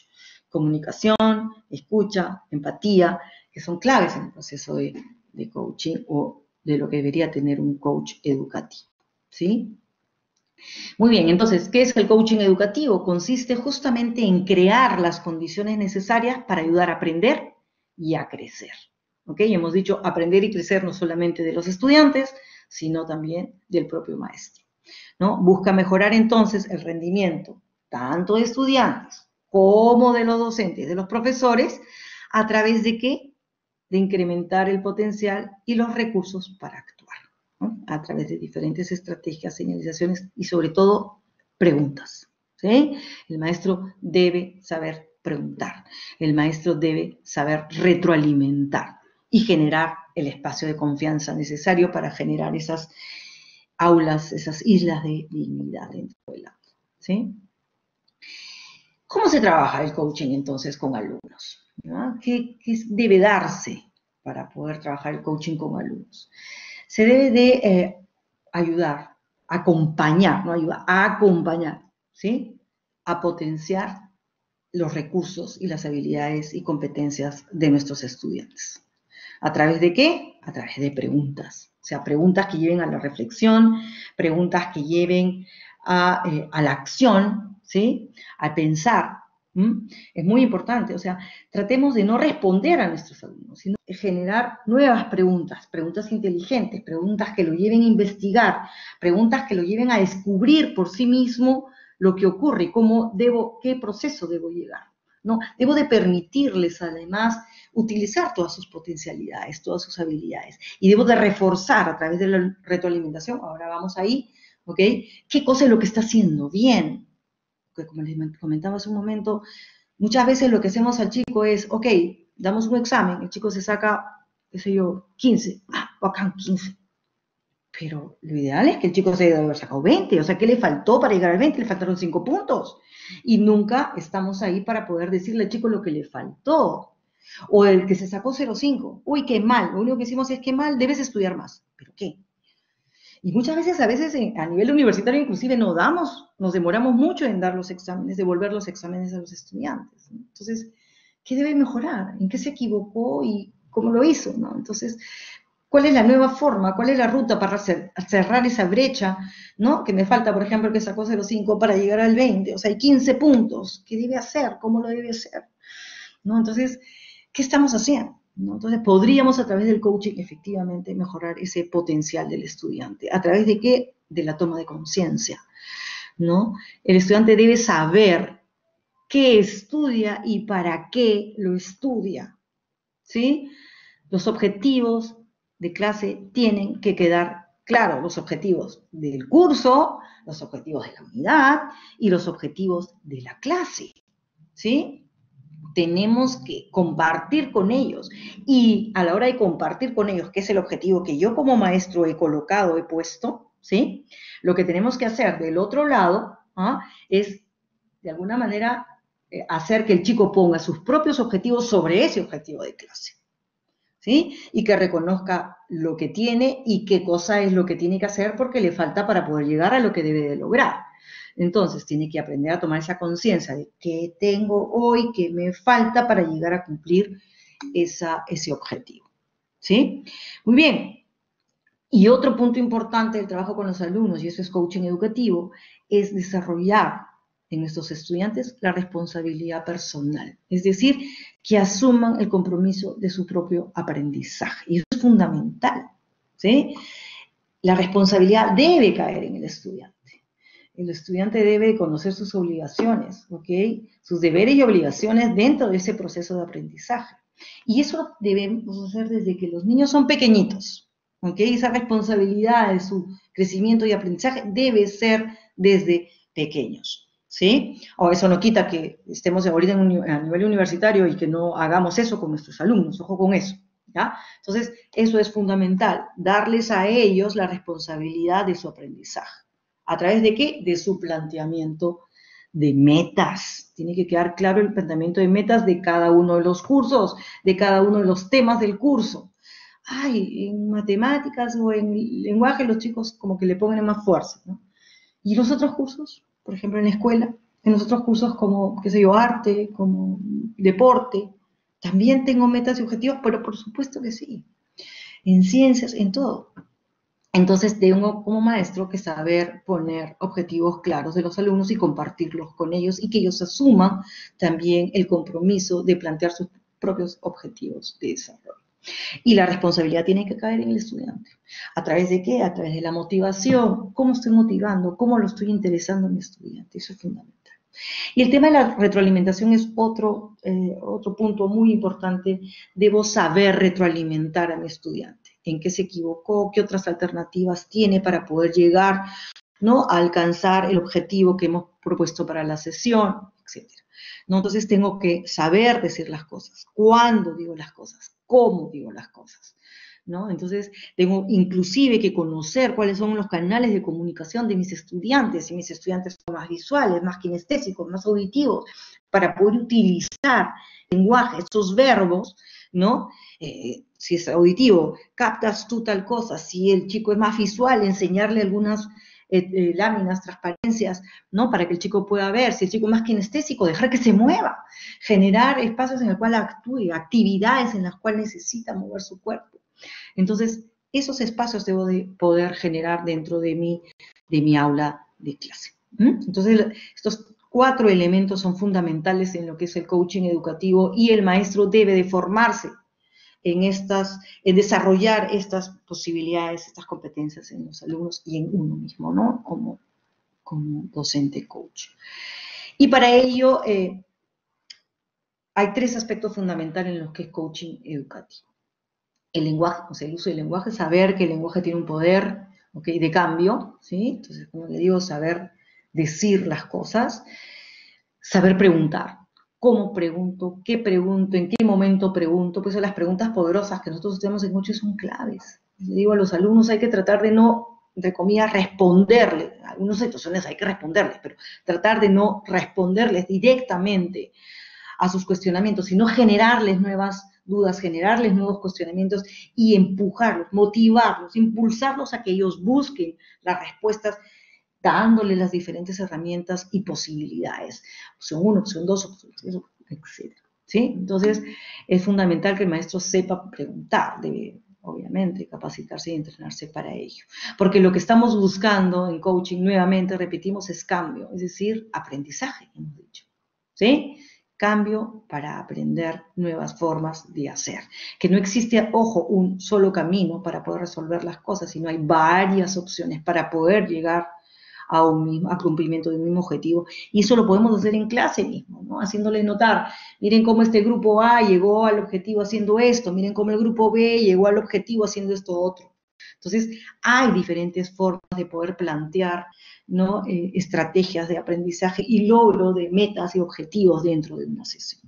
comunicación, escucha, empatía, que son claves en el proceso de coaching o de lo que debería tener un coach educativo, ¿sí? Muy bien, entonces, ¿qué es el coaching educativo? Consiste justamente en crear las condiciones necesarias para ayudar a aprender y a crecer. ¿Ok? Hemos dicho aprender y crecer no solamente de los estudiantes, sino también del propio maestro, ¿no? Busca mejorar entonces el rendimiento tanto de estudiantes como de los docentes, de los profesores, ¿a través de qué? De incrementar el potencial y los recursos para actuar, ¿no? A través de diferentes estrategias, señalizaciones y sobre todo preguntas, ¿sí? El maestro debe saber preguntar, el maestro debe saber retroalimentar y generar el espacio de confianza necesario para generar esas aulas, esas islas de dignidad dentro del aula, ¿sí? ¿Cómo se trabaja el coaching entonces con alumnos? ¿No? ¿Qué debe darse para poder trabajar el coaching con alumnos? Se debe de ayudar, acompañar, no ayudar, a acompañar, ¿sí? A potenciar los recursos y las habilidades y competencias de nuestros estudiantes. ¿A través de qué? A través de preguntas. O sea, preguntas que lleven a la reflexión, preguntas que lleven a la acción, ¿sí? A pensar. Es muy importante. O sea, tratemos de no responder a nuestros alumnos, sino de generar nuevas preguntas, preguntas inteligentes, preguntas que lo lleven a investigar, preguntas que lo lleven a descubrir por sí mismo lo que ocurre, qué proceso debo llegar, ¿no? Debo de permitirles además utilizar todas sus potencialidades, todas sus habilidades. Y debo de reforzar a través de la retroalimentación, ahora vamos ahí, ¿ok? ¿Qué cosa es lo que está haciendo bien? Porque como les comentaba hace un momento, muchas veces lo que hacemos al chico es, ok, damos un examen, el chico se saca, qué sé yo, 15, bacán, 15. Pero lo ideal es que el chico se debe haber sacado 20, o sea, ¿qué le faltó para llegar al 20? Le faltaron 5 puntos. Y nunca estamos ahí para poder decirle al chico lo que le faltó. O el que se sacó 0,5. Uy, qué mal. Lo único que decimos es, qué mal, debes estudiar más. ¿Pero qué? Y muchas veces, a nivel universitario inclusive nos demoramos mucho en dar los exámenes, devolver los exámenes a los estudiantes, ¿no? Entonces, ¿qué debe mejorar? ¿En qué se equivocó y cómo lo hizo? ¿No? Entonces, ¿cuál es la nueva forma? ¿Cuál es la ruta para cerrar esa brecha? ¿No? Que me falta, por ejemplo, que sacó 0,5 para llegar al 20, o sea, hay 15 puntos. ¿Qué debe hacer? ¿Cómo lo debe hacer? ¿No? Entonces, ¿qué estamos haciendo? ¿No? Entonces, podríamos a través del coaching efectivamente mejorar ese potencial del estudiante. ¿A través de qué? De la toma de conciencia, ¿no? El estudiante debe saber qué estudia y para qué lo estudia, ¿sí? Los objetivos de clase tienen que quedar claros, los objetivos del curso, los objetivos de la unidad y los objetivos de la clase, ¿sí? Tenemos que compartir con ellos. Y a la hora de compartir con ellos, que es el objetivo que yo como maestro he colocado, he puesto, ¿sí? Lo que tenemos que hacer del otro lado, ¿ah? Es, de alguna manera, hacer que el chico ponga sus propios objetivos sobre ese objetivo de clase, ¿sí? Y que reconozca lo que tiene y qué cosa es lo que tiene que hacer porque le falta para poder llegar a lo que debe de lograr. Entonces, tiene que aprender a tomar esa conciencia de qué tengo hoy, qué me falta para llegar a cumplir ese objetivo, ¿sí? Muy bien. Y otro punto importante del trabajo con los alumnos, y eso es coaching educativo, es desarrollar en nuestros estudiantes la responsabilidad personal, es decir, que asuman el compromiso de su propio aprendizaje. Y eso es fundamental, ¿sí? La responsabilidad debe caer en el estudiante. El estudiante debe conocer sus obligaciones, ¿ok? Sus deberes y obligaciones dentro de ese proceso de aprendizaje. Y eso debemos hacer desde que los niños son pequeñitos, ¿ok? Esa responsabilidad de su crecimiento y aprendizaje debe ser desde pequeños, ¿sí? O eso no quita que estemos ahorita a nivel universitario y que no hagamos eso con nuestros alumnos, ojo con eso, ¿ya? Entonces, eso es fundamental, darles a ellos la responsabilidad de su aprendizaje. ¿A través de qué? De su planteamiento de metas. Tiene que quedar claro el planteamiento de metas de cada uno de los cursos, de cada uno de los temas del curso. Ay, en matemáticas o en lenguaje los chicos como que le ponen más fuerza, ¿no? ¿Y los otros cursos? Por ejemplo, en la escuela, En los otros cursos como, qué sé yo, arte, como deporte, también tengo metas y objetivos, pero por supuesto que sí. En ciencias, en todo. Entonces tengo como maestro que saber poner objetivos claros de los alumnos y compartirlos con ellos y que ellos asuman también el compromiso de plantear sus propios objetivos de desarrollo. Y la responsabilidad tiene que caer en el estudiante. ¿A través de qué? A través de la motivación. ¿Cómo estoy motivando? ¿Cómo lo estoy interesando en mi estudiante? Eso es fundamental. Y el tema de la retroalimentación es otro punto muy importante. Debo saber retroalimentar a mi estudiante. ¿En qué se equivocó? ¿Qué otras alternativas tiene para poder llegar, ¿no?, a alcanzar el objetivo que hemos propuesto para la sesión, etcétera? ¿No? Entonces tengo que saber decir las cosas, cuándo digo las cosas, cómo digo las cosas, ¿no? Entonces tengo inclusive que conocer cuáles son los canales de comunicación de mis estudiantes, si mis estudiantes son más visuales, más kinestésicos, más auditivos, para poder utilizar lenguaje, esos verbos, ¿no? Si es auditivo, captas tú tal cosa, si el chico es más visual, enseñarle algunas láminas, transparencias, ¿no? Para que el chico pueda ver, si el chico es más kinestésico, dejar que se mueva, generar espacios en el cual actúe, actividades en las cuales necesita mover su cuerpo. Entonces, esos espacios debo de poder generar dentro de mi aula de clase. Entonces, estos 4 elementos son fundamentales en lo que es el coaching educativo y el maestro debe de formarse en desarrollar estas posibilidades, estas competencias en los alumnos y en uno mismo, ¿no? Como docente coach. Y para ello hay 3 aspectos fundamentales en los que es coaching educativo. El lenguaje, o sea, el uso del lenguaje, saber que el lenguaje tiene un poder, ¿okay?, de cambio, ¿sí? Entonces, como le digo, saber decir las cosas, saber preguntar. ¿Cómo pregunto? ¿Qué pregunto? ¿En qué momento pregunto? Pues las preguntas poderosas que nosotros tenemos en coaching son claves. Le digo a los alumnos, hay que tratar de no, entre comillas, responderles. En algunas situaciones hay que responderles, pero tratar de no responderles directamente a sus cuestionamientos, sino generarles nuevas dudas, generarles nuevos cuestionamientos y empujarlos, motivarlos, impulsarlos a que ellos busquen las respuestas, dándoles las diferentes herramientas y posibilidades. Opción 1, opción 2, opción 3, etc. ¿Sí? Entonces, es fundamental que el maestro sepa preguntar, debe obviamente capacitarse y entrenarse para ello. Porque lo que estamos buscando en coaching, nuevamente repetimos, es cambio, es decir, aprendizaje, hemos dicho. ¿Sí? Cambio para aprender nuevas formas de hacer. Que no existe, ojo, un solo camino para poder resolver las cosas, sino hay varias opciones para poder llegar a cumplimiento de un mismo objetivo. Y eso lo podemos hacer en clase mismo, ¿no? Haciéndole notar, miren cómo este grupo A llegó al objetivo haciendo esto, miren cómo el grupo B llegó al objetivo haciendo esto otro. Entonces, hay diferentes formas de poder plantear, ¿no?, estrategias de aprendizaje y logro de metas y objetivos dentro de una sesión.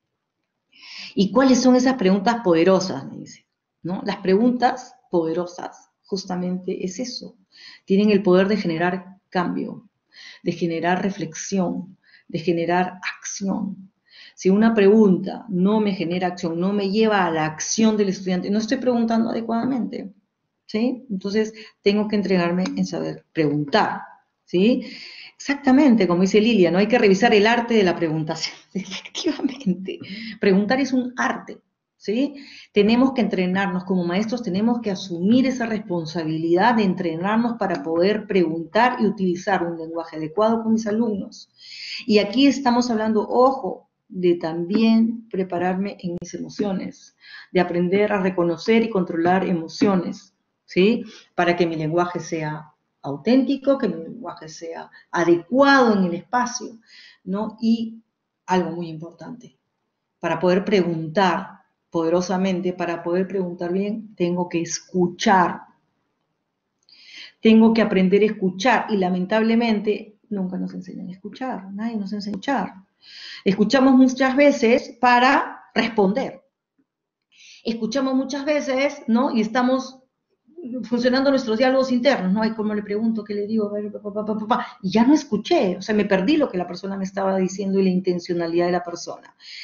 ¿Y cuáles son esas preguntas poderosas? Me dice, ¿no? Las preguntas poderosas justamente es eso. Tienen el poder de generar cambio, de generar reflexión, de generar acción. Si una pregunta no me genera acción, no me lleva a la acción del estudiante, no estoy preguntando adecuadamente, ¿sí? Entonces, tengo que entregarme en saber preguntar, ¿sí? Exactamente, como dice Lilia, no hay que revisar el arte de la preguntación. Efectivamente, preguntar es un arte, ¿sí? Tenemos que entrenarnos como maestros, tenemos que asumir esa responsabilidad de entrenarnos para poder preguntar y utilizar un lenguaje adecuado con mis alumnos. Y aquí estamos hablando, ojo, de también prepararme en mis emociones, de aprender a reconocer y controlar emociones, ¿sí? Para que mi lenguaje sea auténtico, que mi lenguaje sea adecuado en el espacio, ¿no? Y algo muy importante, para poder preguntar poderosamente, para poder preguntar bien, tengo que escuchar. Tengo que aprender a escuchar y lamentablemente nunca nos enseñan a escuchar, nadie nos enseña a escuchar. Escuchamos muchas veces para responder. Escuchamos muchas veces, ¿no? Y estamos funcionando nuestros diálogos internos, ¿no? Ay, ¿cómo le pregunto? ¿Qué le digo? Y ya no escuché, o sea, me perdí lo que la persona me estaba diciendo y la intencionalidad de la persona.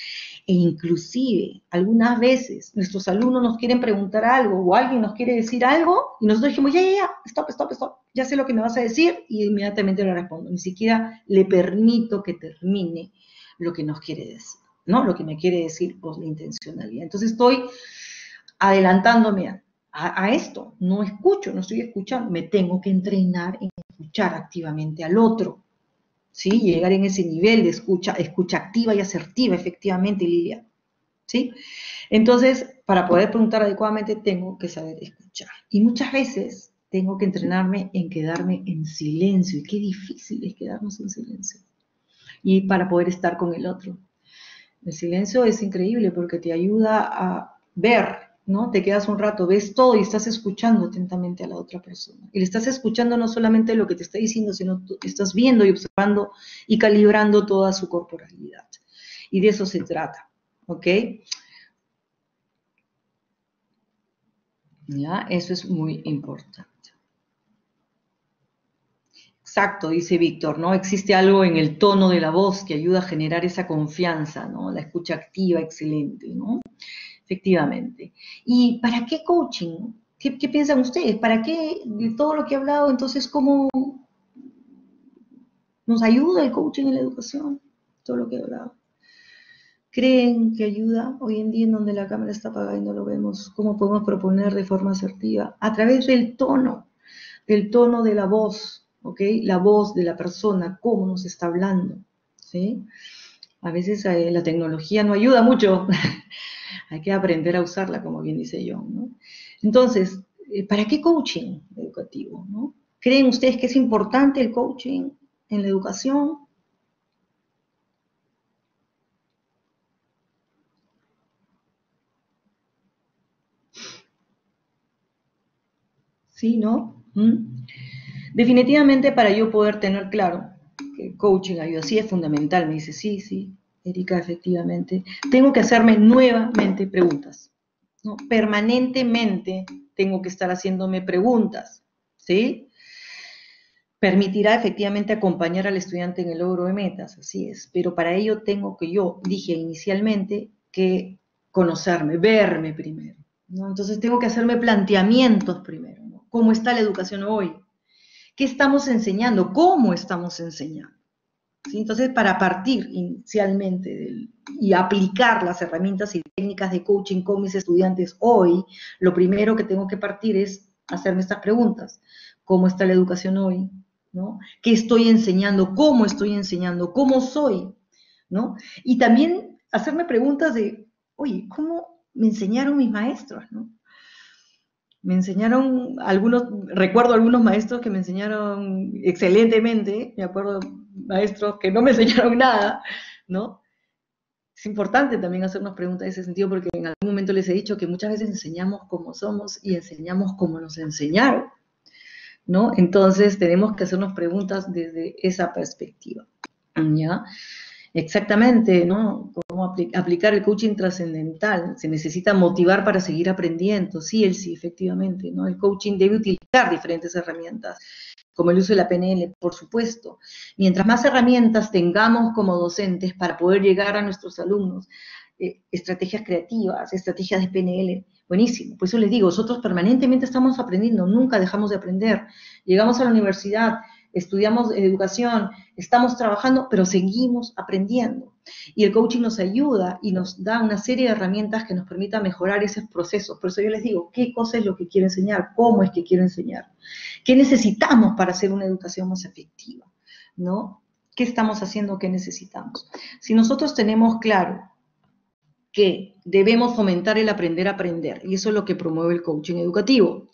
E inclusive, algunas veces, nuestros alumnos nos quieren preguntar algo o alguien nos quiere decir algo y nosotros dijimos, ya, stop, ya sé lo que me vas a decir y inmediatamente le respondo. Ni siquiera le permito que termine lo que nos quiere decir, ¿no? Lo que me quiere decir por la intencionalidad. Entonces estoy adelantándome a esto, no escucho, no estoy escuchando, me tengo que entrenar en escuchar activamente al otro, ¿sí? Llegar en ese nivel de escucha activa y asertiva, efectivamente, Lilia, ¿sí? Entonces, para poder preguntar adecuadamente, tengo que saber escuchar. Y muchas veces tengo que entrenarme en quedarme en silencio, y qué difícil es quedarnos en silencio. Y para poder estar con el otro. El silencio es increíble porque te ayuda a ver, ¿no? Te quedas un rato, ves todo y estás escuchando atentamente a la otra persona. Y le estás escuchando no solamente lo que te está diciendo, sino que estás viendo y observando y calibrando toda su corporalidad. Y de eso se trata, ¿ok? ¿Ya? Eso es muy importante. Exacto, dice Víctor, ¿no? Existe algo en el tono de la voz que ayuda a generar esa confianza, ¿no? La escucha activa, excelente, ¿no? Efectivamente. ¿Y para qué coaching? ¿Qué piensan ustedes? ¿Para qué de todo lo que he hablado? Entonces, ¿cómo nos ayuda el coaching en la educación? Todo lo que he hablado. ¿Creen que ayuda hoy en día en donde la cámara está apagada y no lo vemos? ¿Cómo podemos proponer de forma asertiva? A través del tono de la voz, ¿ok? La voz de la persona, cómo nos está hablando, ¿sí? A veces la tecnología no ayuda mucho. Hay que aprender a usarla, como bien dice John, ¿no? Entonces, ¿para qué coaching educativo, no? ¿Creen ustedes que es importante el coaching en la educación? ¿Sí, no? ¿Mm? Definitivamente para yo poder tener claro que el coaching ayuda, sí es fundamental, me dice, sí, Erika, efectivamente, tengo que hacerme nuevamente preguntas, ¿no? Permanentemente tengo que estar haciéndome preguntas, ¿sí? Permitirá efectivamente acompañar al estudiante en el logro de metas, así es, pero para ello tengo que, yo dije inicialmente, que conocerme, verme primero, ¿no? Entonces tengo que hacerme planteamientos primero, ¿no? ¿Cómo está la educación hoy? ¿Qué estamos enseñando? ¿Cómo estamos enseñando? ¿Sí? Entonces, para partir inicialmente y aplicar las herramientas y técnicas de coaching con mis estudiantes hoy, lo primero que tengo que partir es hacerme estas preguntas. ¿Cómo está la educación hoy? ¿No? ¿Qué estoy enseñando? ¿Cómo estoy enseñando? ¿Cómo soy? ¿No? Y también hacerme preguntas de, oye, ¿cómo me enseñaron mis maestros? ¿No? Me enseñaron algunos, recuerdo algunos maestros que me enseñaron excelentemente, me acuerdo maestros que no me enseñaron nada, ¿no? Es importante también hacernos preguntas en ese sentido porque en algún momento les he dicho que muchas veces enseñamos como somos y enseñamos como nos enseñaron, ¿no? Entonces tenemos que hacernos preguntas desde esa perspectiva, ¿ya? Exactamente, ¿no? Cómo aplicar el coaching trascendental. Se necesita motivar para seguir aprendiendo. Sí, sí, efectivamente, ¿no? El coaching debe utilizar diferentes herramientas, como el uso de la PNL, por supuesto. Mientras más herramientas tengamos como docentes para poder llegar a nuestros alumnos, estrategias creativas, estrategias de PNL, buenísimo. Por eso les digo, nosotros permanentemente estamos aprendiendo, nunca dejamos de aprender. Llegamos a la universidad, estudiamos educación, estamos trabajando, pero seguimos aprendiendo. Y el coaching nos ayuda y nos da una serie de herramientas que nos permitan mejorar esos procesos. Por eso yo les digo, ¿qué cosa es lo que quiero enseñar? ¿Cómo es que quiero enseñar? ¿Qué necesitamos para hacer una educación más efectiva? ¿No? ¿Qué estamos haciendo? ¿Qué necesitamos? Si nosotros tenemos claro que debemos fomentar el aprender a aprender, y eso es lo que promueve el coaching educativo.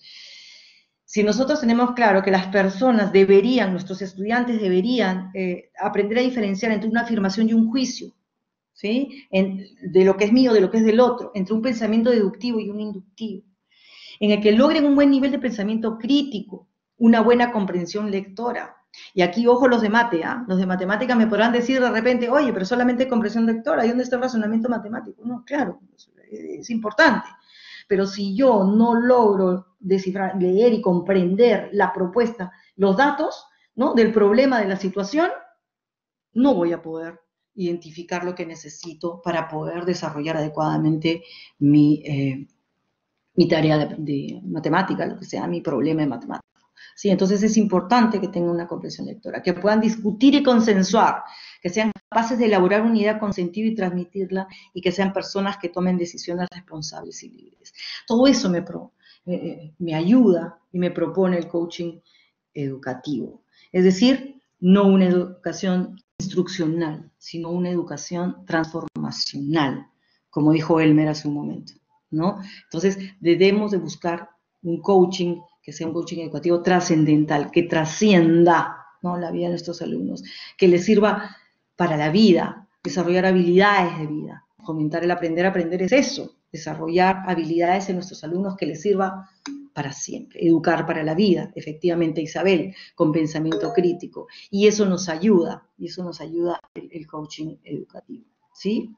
Si nosotros tenemos claro que las personas deberían, nuestros estudiantes deberían aprender a diferenciar entre una afirmación y un juicio, ¿sí? De lo que es mío, de lo que es del otro, entre un pensamiento deductivo y un inductivo, en el que logren un buen nivel de pensamiento crítico, una buena comprensión lectora. Y aquí, ojo, los de mate, ¿eh? Los de matemática me podrán decir de repente, oye, pero solamente comprensión lectora, ¿y dónde está el razonamiento matemático? No, claro, es importante. Pero si yo no logro descifrar, leer y comprender la propuesta, los datos, ¿no? Del problema, de la situación, no voy a poder identificar lo que necesito para poder desarrollar adecuadamente mi tarea de matemática, lo que sea, mi problema de matemática. ¿Sí? Entonces es importante que tengan una comprensión lectora, que puedan discutir y consensuar, que sean capaces de elaborar una idea con sentido y transmitirla, y que sean personas que tomen decisiones responsables y libres. Todo eso me ayuda y me propone el coaching educativo. Es decir, no una educación instruccional, sino una educación transformacional, como dijo Elmer hace un momento, ¿no? Entonces, debemos de buscar un coaching que sea un coaching educativo trascendental, que trascienda, ¿no?, la vida de nuestros alumnos, que les sirva para la vida, desarrollar habilidades de vida. Fomentar el aprender, aprender es eso, desarrollar habilidades en nuestros alumnos que les sirva para siempre, educar para la vida, efectivamente, Isabel, con pensamiento crítico. Y eso nos ayuda el coaching educativo, ¿sí?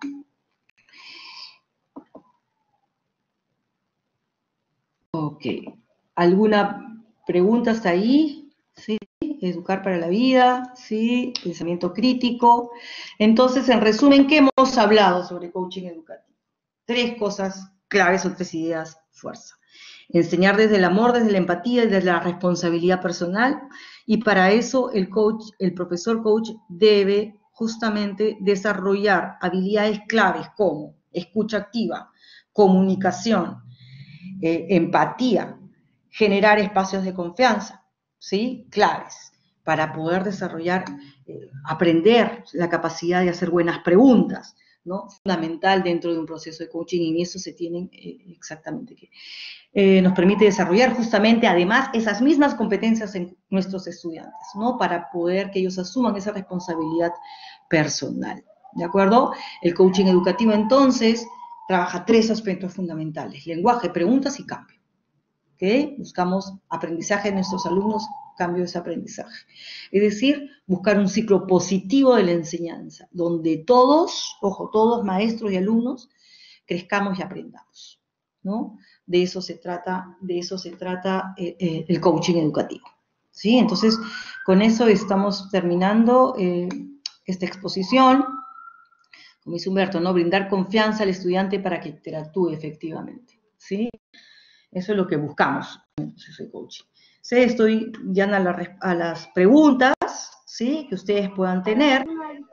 Ok. ¿Alguna pregunta hasta ahí? Sí, educar para la vida, sí, pensamiento crítico. Entonces, en resumen, ¿qué hemos hablado sobre coaching educativo? 3 cosas claves o 3 ideas fuerza. Enseñar desde el amor, desde la empatía y desde la responsabilidad personal, y para eso el profesor coach debe justamente desarrollar habilidades claves como escucha activa, comunicación, empatía, generar espacios de confianza, ¿sí? Claves, para poder desarrollar, aprender la capacidad de hacer buenas preguntas, ¿no? Fundamental dentro de un proceso de coaching, y en eso se tienen exactamente que... nos permite desarrollar justamente, además, esas mismas competencias en nuestros estudiantes, ¿no? Para poder que ellos asuman esa responsabilidad personal, ¿de acuerdo? El coaching educativo, entonces, trabaja 3 aspectos fundamentales: lenguaje, preguntas y cambio. ¿Okay? Buscamos aprendizaje de nuestros alumnos, cambio de ese aprendizaje. Es decir, buscar un ciclo positivo de la enseñanza, donde todos, ojo, todos maestros y alumnos, crezcamos y aprendamos, ¿no? De eso se trata el coaching educativo, ¿sí? Entonces, con eso estamos terminando esta exposición. Como dice Humberto, ¿no? Brindar confianza al estudiante para que interactúe efectivamente, ¿sí? Eso es lo que buscamos en el proceso de coaching. Sí, estoy ya a las preguntas, ¿sí?, que ustedes puedan tener,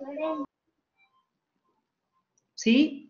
¿sí?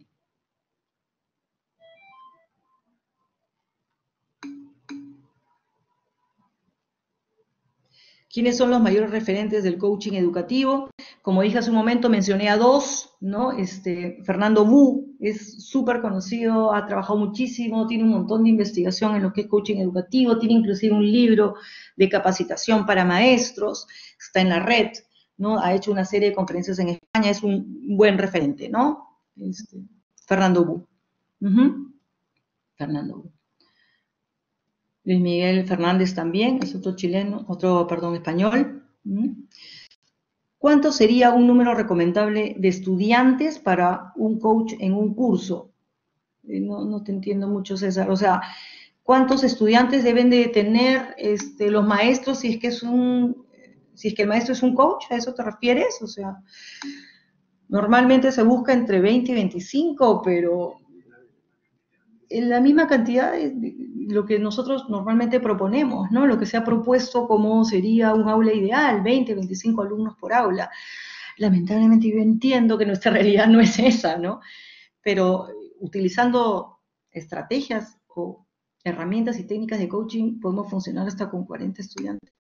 ¿Quiénes son los mayores referentes del coaching educativo? Como dije hace un momento, mencioné a 2, ¿no? Fernando Wu es súper conocido, ha trabajado muchísimo, tiene un montón de investigación en lo que es coaching educativo, tiene inclusive un libro de capacitación para maestros, está en la red, ¿no? Ha hecho una serie de conferencias en España, es un buen referente, ¿no? Fernando Wu. Fernando Wu. Luis Miguel Fernández también, es otro español. ¿Cuánto sería un número recomendable de estudiantes para un coach en un curso? No te entiendo mucho, César. O sea, ¿cuántos estudiantes deben de tener los maestros si es que el maestro es un coach? ¿A eso te refieres? O sea, normalmente se busca entre 20 y 25, pero en la misma cantidad de lo que nosotros normalmente proponemos, ¿no? Lo que se ha propuesto como sería un aula ideal, 20, 25 alumnos por aula. Lamentablemente yo entiendo que nuestra realidad no es esa, ¿no? Pero utilizando estrategias o herramientas y técnicas de coaching podemos funcionar hasta con 40 estudiantes.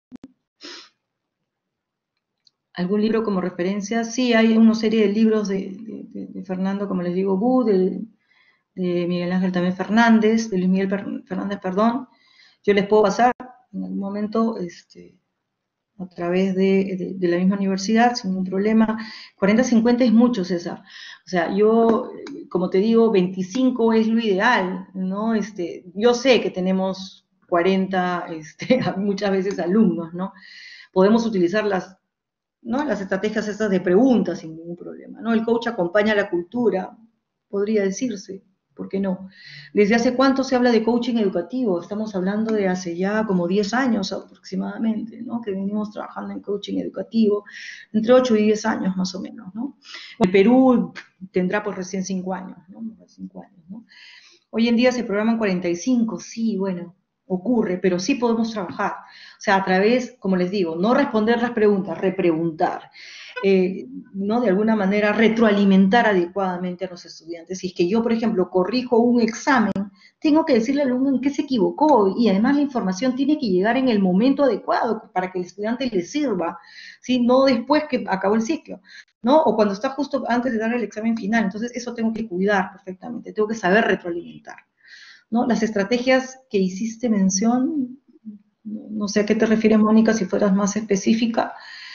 ¿Algún libro como referencia? Sí, hay una serie de libros de Fernando, como les digo, Wu, de Miguel Ángel también Fernández, de Luis Miguel Fernández, perdón. Yo les puedo pasar en algún momento a través de la misma universidad, sin ningún problema. 40, 50 es mucho, César. O sea, yo, como te digo, 25 es lo ideal, ¿no? Yo sé que tenemos 40, muchas veces alumnos, ¿no? Podemos utilizar las estrategias estas de preguntas sin ningún problema, ¿no? El coach acompaña la cultura, podría decirse, ¿por qué no? ¿Desde hace cuánto se habla de coaching educativo? Estamos hablando de hace ya como 10 años aproximadamente, ¿no? Que venimos trabajando en coaching educativo, entre 8 y 10 años más o menos, ¿no? El Perú tendrá pues recién 5 años, ¿no? 5 años, ¿no? Hoy en día se programan 45, sí, bueno, ocurre, pero sí podemos trabajar. O sea, a través, como les digo, no responder las preguntas, repreguntar. ¿No? De alguna manera retroalimentar adecuadamente a los estudiantes. Si es que yo, por ejemplo, corrijo un examen, tengo que decirle al alumno en qué se equivocó y además la información tiene que llegar en el momento adecuado para que el estudiante le sirva, ¿sí? No después que acabó el ciclo, ¿no? O cuando está justo antes de dar el examen final. Entonces, eso tengo que cuidar perfectamente, tengo que saber retroalimentar, ¿no? Las estrategias que hiciste mención, no sé a qué te refieres, Mónica, si fueras más específica.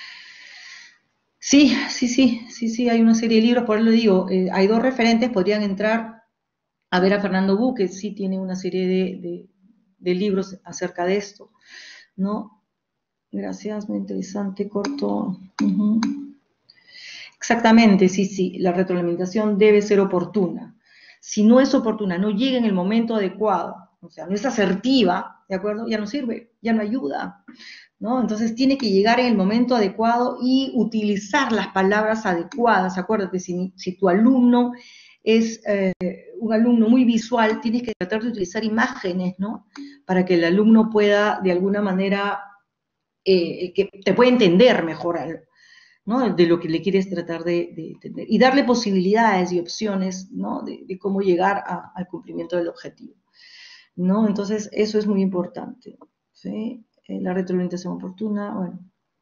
Sí, sí, sí, sí, sí, hay una serie de libros, por eso lo digo, hay dos referentes, podrían entrar a ver a Fernando Bu, que sí tiene una serie de libros acerca de esto, ¿no? Gracias, muy interesante, corto. Uh-huh. Exactamente, sí, sí, la retroalimentación debe ser oportuna. Si no es oportuna, no llega en el momento adecuado, o sea, no es asertiva, ¿de acuerdo? Ya no sirve, ya no ayuda, ¿no? Entonces tiene que llegar en el momento adecuado y utilizar las palabras adecuadas. Acuérdate, si tu alumno es un alumno muy visual, tienes que tratar de utilizar imágenes, ¿no? Para que el alumno pueda, de alguna manera, que te pueda entender mejor, ¿no? De lo que le quieres tratar de entender. Y darle posibilidades y opciones, ¿no? De cómo llegar al cumplimiento del objetivo, ¿no? Entonces, eso es muy importante, ¿sí? La retroalimentación oportuna, bueno.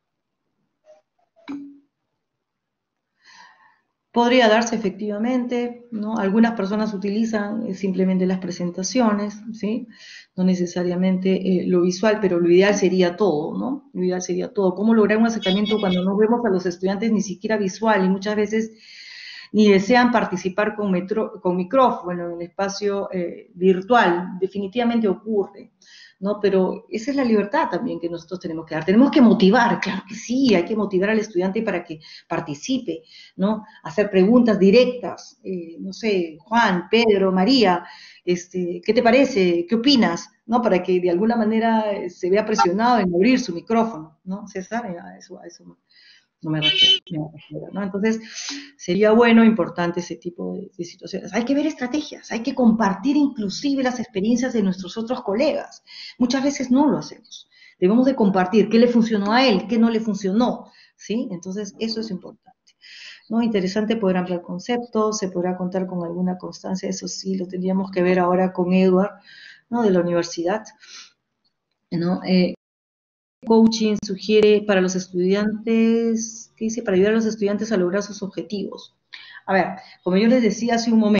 Podría darse efectivamente, ¿no? Algunas personas utilizan simplemente las presentaciones, ¿sí? No necesariamente lo visual, pero lo ideal sería todo, ¿no? Lo ideal sería todo. ¿Cómo lograr un acercamiento cuando no vemos a los estudiantes ni siquiera visual y muchas veces ni desean participar con micrófono en el espacio virtual? Definitivamente ocurre, ¿no? Pero esa es la libertad también que nosotros tenemos que dar. Tenemos que motivar, claro que sí, hay que motivar al estudiante para que participe, ¿no? Hacer preguntas directas, no sé, Juan, Pedro, María, ¿qué te parece? ¿Qué opinas? ¿No? Para que de alguna manera se vea presionado en abrir su micrófono, ¿no? César, a eso no me refiero, ¿no? Entonces, sería bueno, importante ese tipo de situaciones. Hay que ver estrategias, hay que compartir inclusive las experiencias de nuestros otros colegas. Muchas veces no lo hacemos. Debemos de compartir qué le funcionó a él, qué no le funcionó, ¿sí? Entonces, eso es importante, ¿no? Interesante poder ampliar conceptos, se podrá contar con alguna constancia, eso sí, lo tendríamos que ver ahora con Edward, ¿no? De la universidad, ¿no? Coaching sugiere para los estudiantes, ¿qué dice? Para ayudar a los estudiantes a lograr sus objetivos. A ver, como yo les decía hace un momento,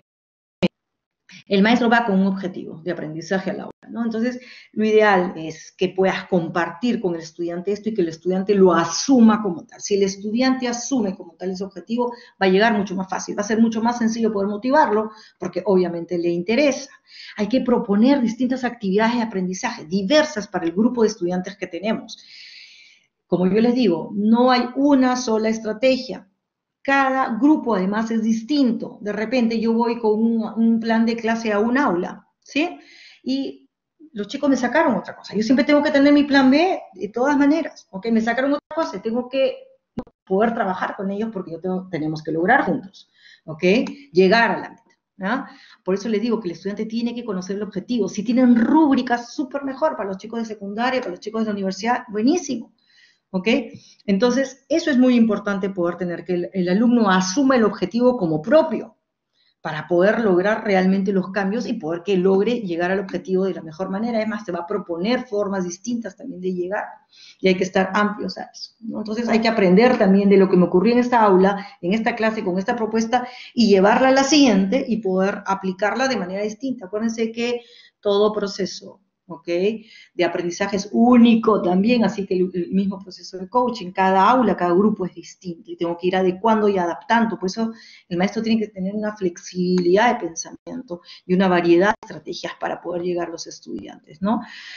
el maestro va con un objetivo de aprendizaje al aula, ¿no? Entonces, lo ideal es que puedas compartir con el estudiante esto y que el estudiante lo asuma como tal. Si el estudiante asume como tal ese objetivo, va a llegar mucho más fácil, va a ser mucho más sencillo poder motivarlo, porque obviamente le interesa. Hay que proponer distintas actividades de aprendizaje, diversas para el grupo de estudiantes que tenemos. Como yo les digo, no hay una sola estrategia. Cada grupo además es distinto. De repente yo voy con un plan de clase a un aula, ¿sí? Y los chicos me sacaron otra cosa. Yo siempre tengo que tener mi plan B de todas maneras, ¿ok? Me sacaron otra cosa y tengo que poder trabajar con ellos porque tenemos que lograr juntos, ¿ok? Llegar a la meta. ¿no? Por eso les digo que el estudiante tiene que conocer el objetivo. Si tienen rúbricas, súper mejor para los chicos de secundaria, para los chicos de la universidad, buenísimo. ¿Ok? Entonces, eso es muy importante poder tener, que el alumno asuma el objetivo como propio para poder lograr realmente los cambios y poder que logre llegar al objetivo de la mejor manera. Además, te va a proponer formas distintas también de llegar y hay que estar amplios a eso, ¿no? Entonces, hay que aprender también de lo que me ocurrió en esta aula, en esta clase, con esta propuesta y llevarla a la siguiente y poder aplicarla de manera distinta. Acuérdense que todo proceso, ¿ok? De aprendizaje es único también, así que el mismo proceso de coaching, cada aula, cada grupo es distinto y tengo que ir adecuando y adaptando. Por eso el maestro tiene que tener una flexibilidad de pensamiento y una variedad de estrategias para poder llegar a los estudiantes, ¿no?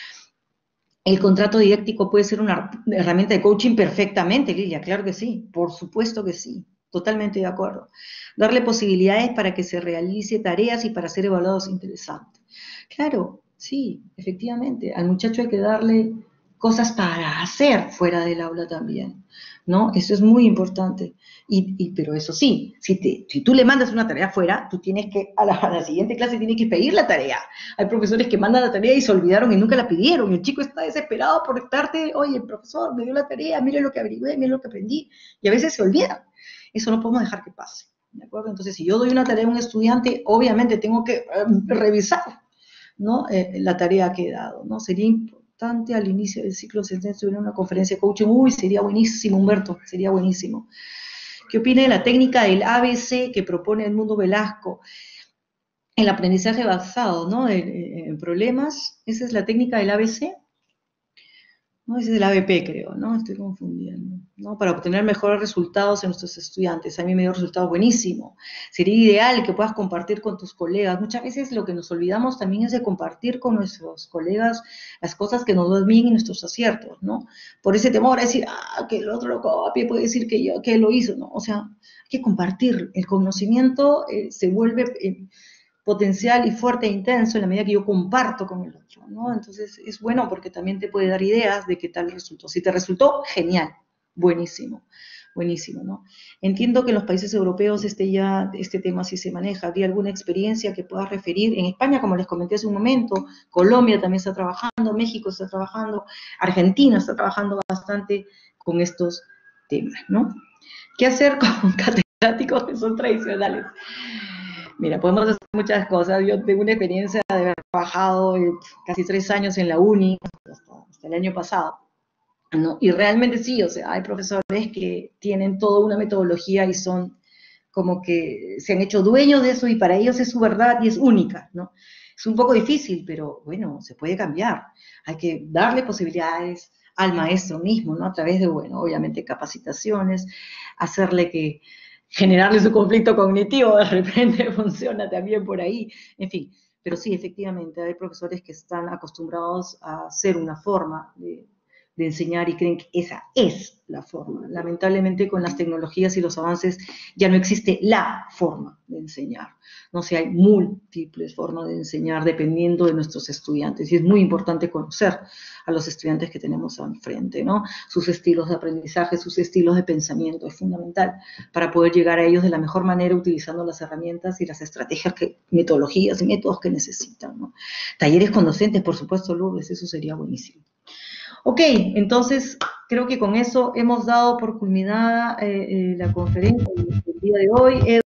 El contrato didáctico puede ser una herramienta de coaching perfectamente, Lilia, claro que sí, por supuesto que sí. totalmente de acuerdo. Darle posibilidades para que se realice tareas y para ser evaluados interesantes. Claro, sí, efectivamente, al muchacho hay que darle cosas para hacer fuera del aula también, ¿no? Eso es muy importante. Pero eso sí, si tú le mandas una tarea fuera, tú tienes que, a la siguiente clase tienes que pedir la tarea. Hay profesores que mandan la tarea y se olvidaron y nunca la pidieron. El chico está desesperado por darte, oye, profesor, me dio la tarea, mire lo que averigüé, mire lo que aprendí. Y a veces se olvidan. Eso no podemos dejar que pase, ¿de acuerdo? Entonces, si yo doy una tarea a un estudiante, obviamente tengo que revisar, ¿no? La tarea que he dado, ¿no? Sería importante al inicio del ciclo si tuviera una conferencia de coaching. Uy, sería buenísimo, Humberto, sería buenísimo. ¿Qué opina de la técnica del ABC que propone Edmundo Velasco? El aprendizaje basado, ¿no? En problemas, esa es la técnica del ABC. No, ese es el ABP, creo, ¿no? Estoy confundiendo, ¿no? Para obtener mejores resultados en nuestros estudiantes. A mí me dio resultados buenísimos. Sería ideal que puedas compartir con tus colegas. Muchas veces lo que nos olvidamos también es de compartir con nuestros colegas las cosas que nos dan bien y nuestros aciertos, ¿no? Por ese temor a decir, que el otro lo copie, puede decir que él lo hizo, ¿no? O sea, hay que compartir. El conocimiento se vuelve potencial y fuerte e intenso en la medida que yo comparto con el otro, ¿no? Entonces es bueno porque también te puede dar ideas de qué tal resultó. Si te resultó, genial, buenísimo, buenísimo, ¿no? Entiendo que en los países europeos este tema sí se maneja. ¿Habría alguna experiencia que puedas referir? En España, como les comenté hace un momento, Colombia también está trabajando, México está trabajando, Argentina está trabajando bastante con estos temas, ¿no? ¿Qué hacer con catedráticos que son tradicionales? Mira, podemos hacer muchas cosas. Yo tengo una experiencia de haber trabajado casi 3 años en la uni, hasta el año pasado, ¿no? Y realmente sí, o sea, hay profesores que tienen toda una metodología y son como que se han hecho dueños de eso y para ellos es su verdad y es única, ¿no? Es un poco difícil, pero bueno, se puede cambiar. Hay que darle posibilidades al maestro mismo, ¿no? A través de, bueno, obviamente capacitaciones, hacerle que generarle su conflicto cognitivo, de repente funciona también por ahí, en fin. Pero sí, efectivamente, hay profesores que están acostumbrados a hacer una forma de enseñar y creen que esa es la forma. Lamentablemente con las tecnologías y los avances ya no existe la forma de enseñar. No sé, hay múltiples formas de enseñar dependiendo de nuestros estudiantes y es muy importante conocer a los estudiantes que tenemos enfrente, ¿no? Sus estilos de aprendizaje, sus estilos de pensamiento, es fundamental para poder llegar a ellos de la mejor manera utilizando las herramientas y las estrategias, metodologías y métodos que necesitan, ¿no? Talleres con docentes, por supuesto, Lourdes, eso sería buenísimo. Ok, entonces creo que con eso hemos dado por culminada la conferencia del día de hoy.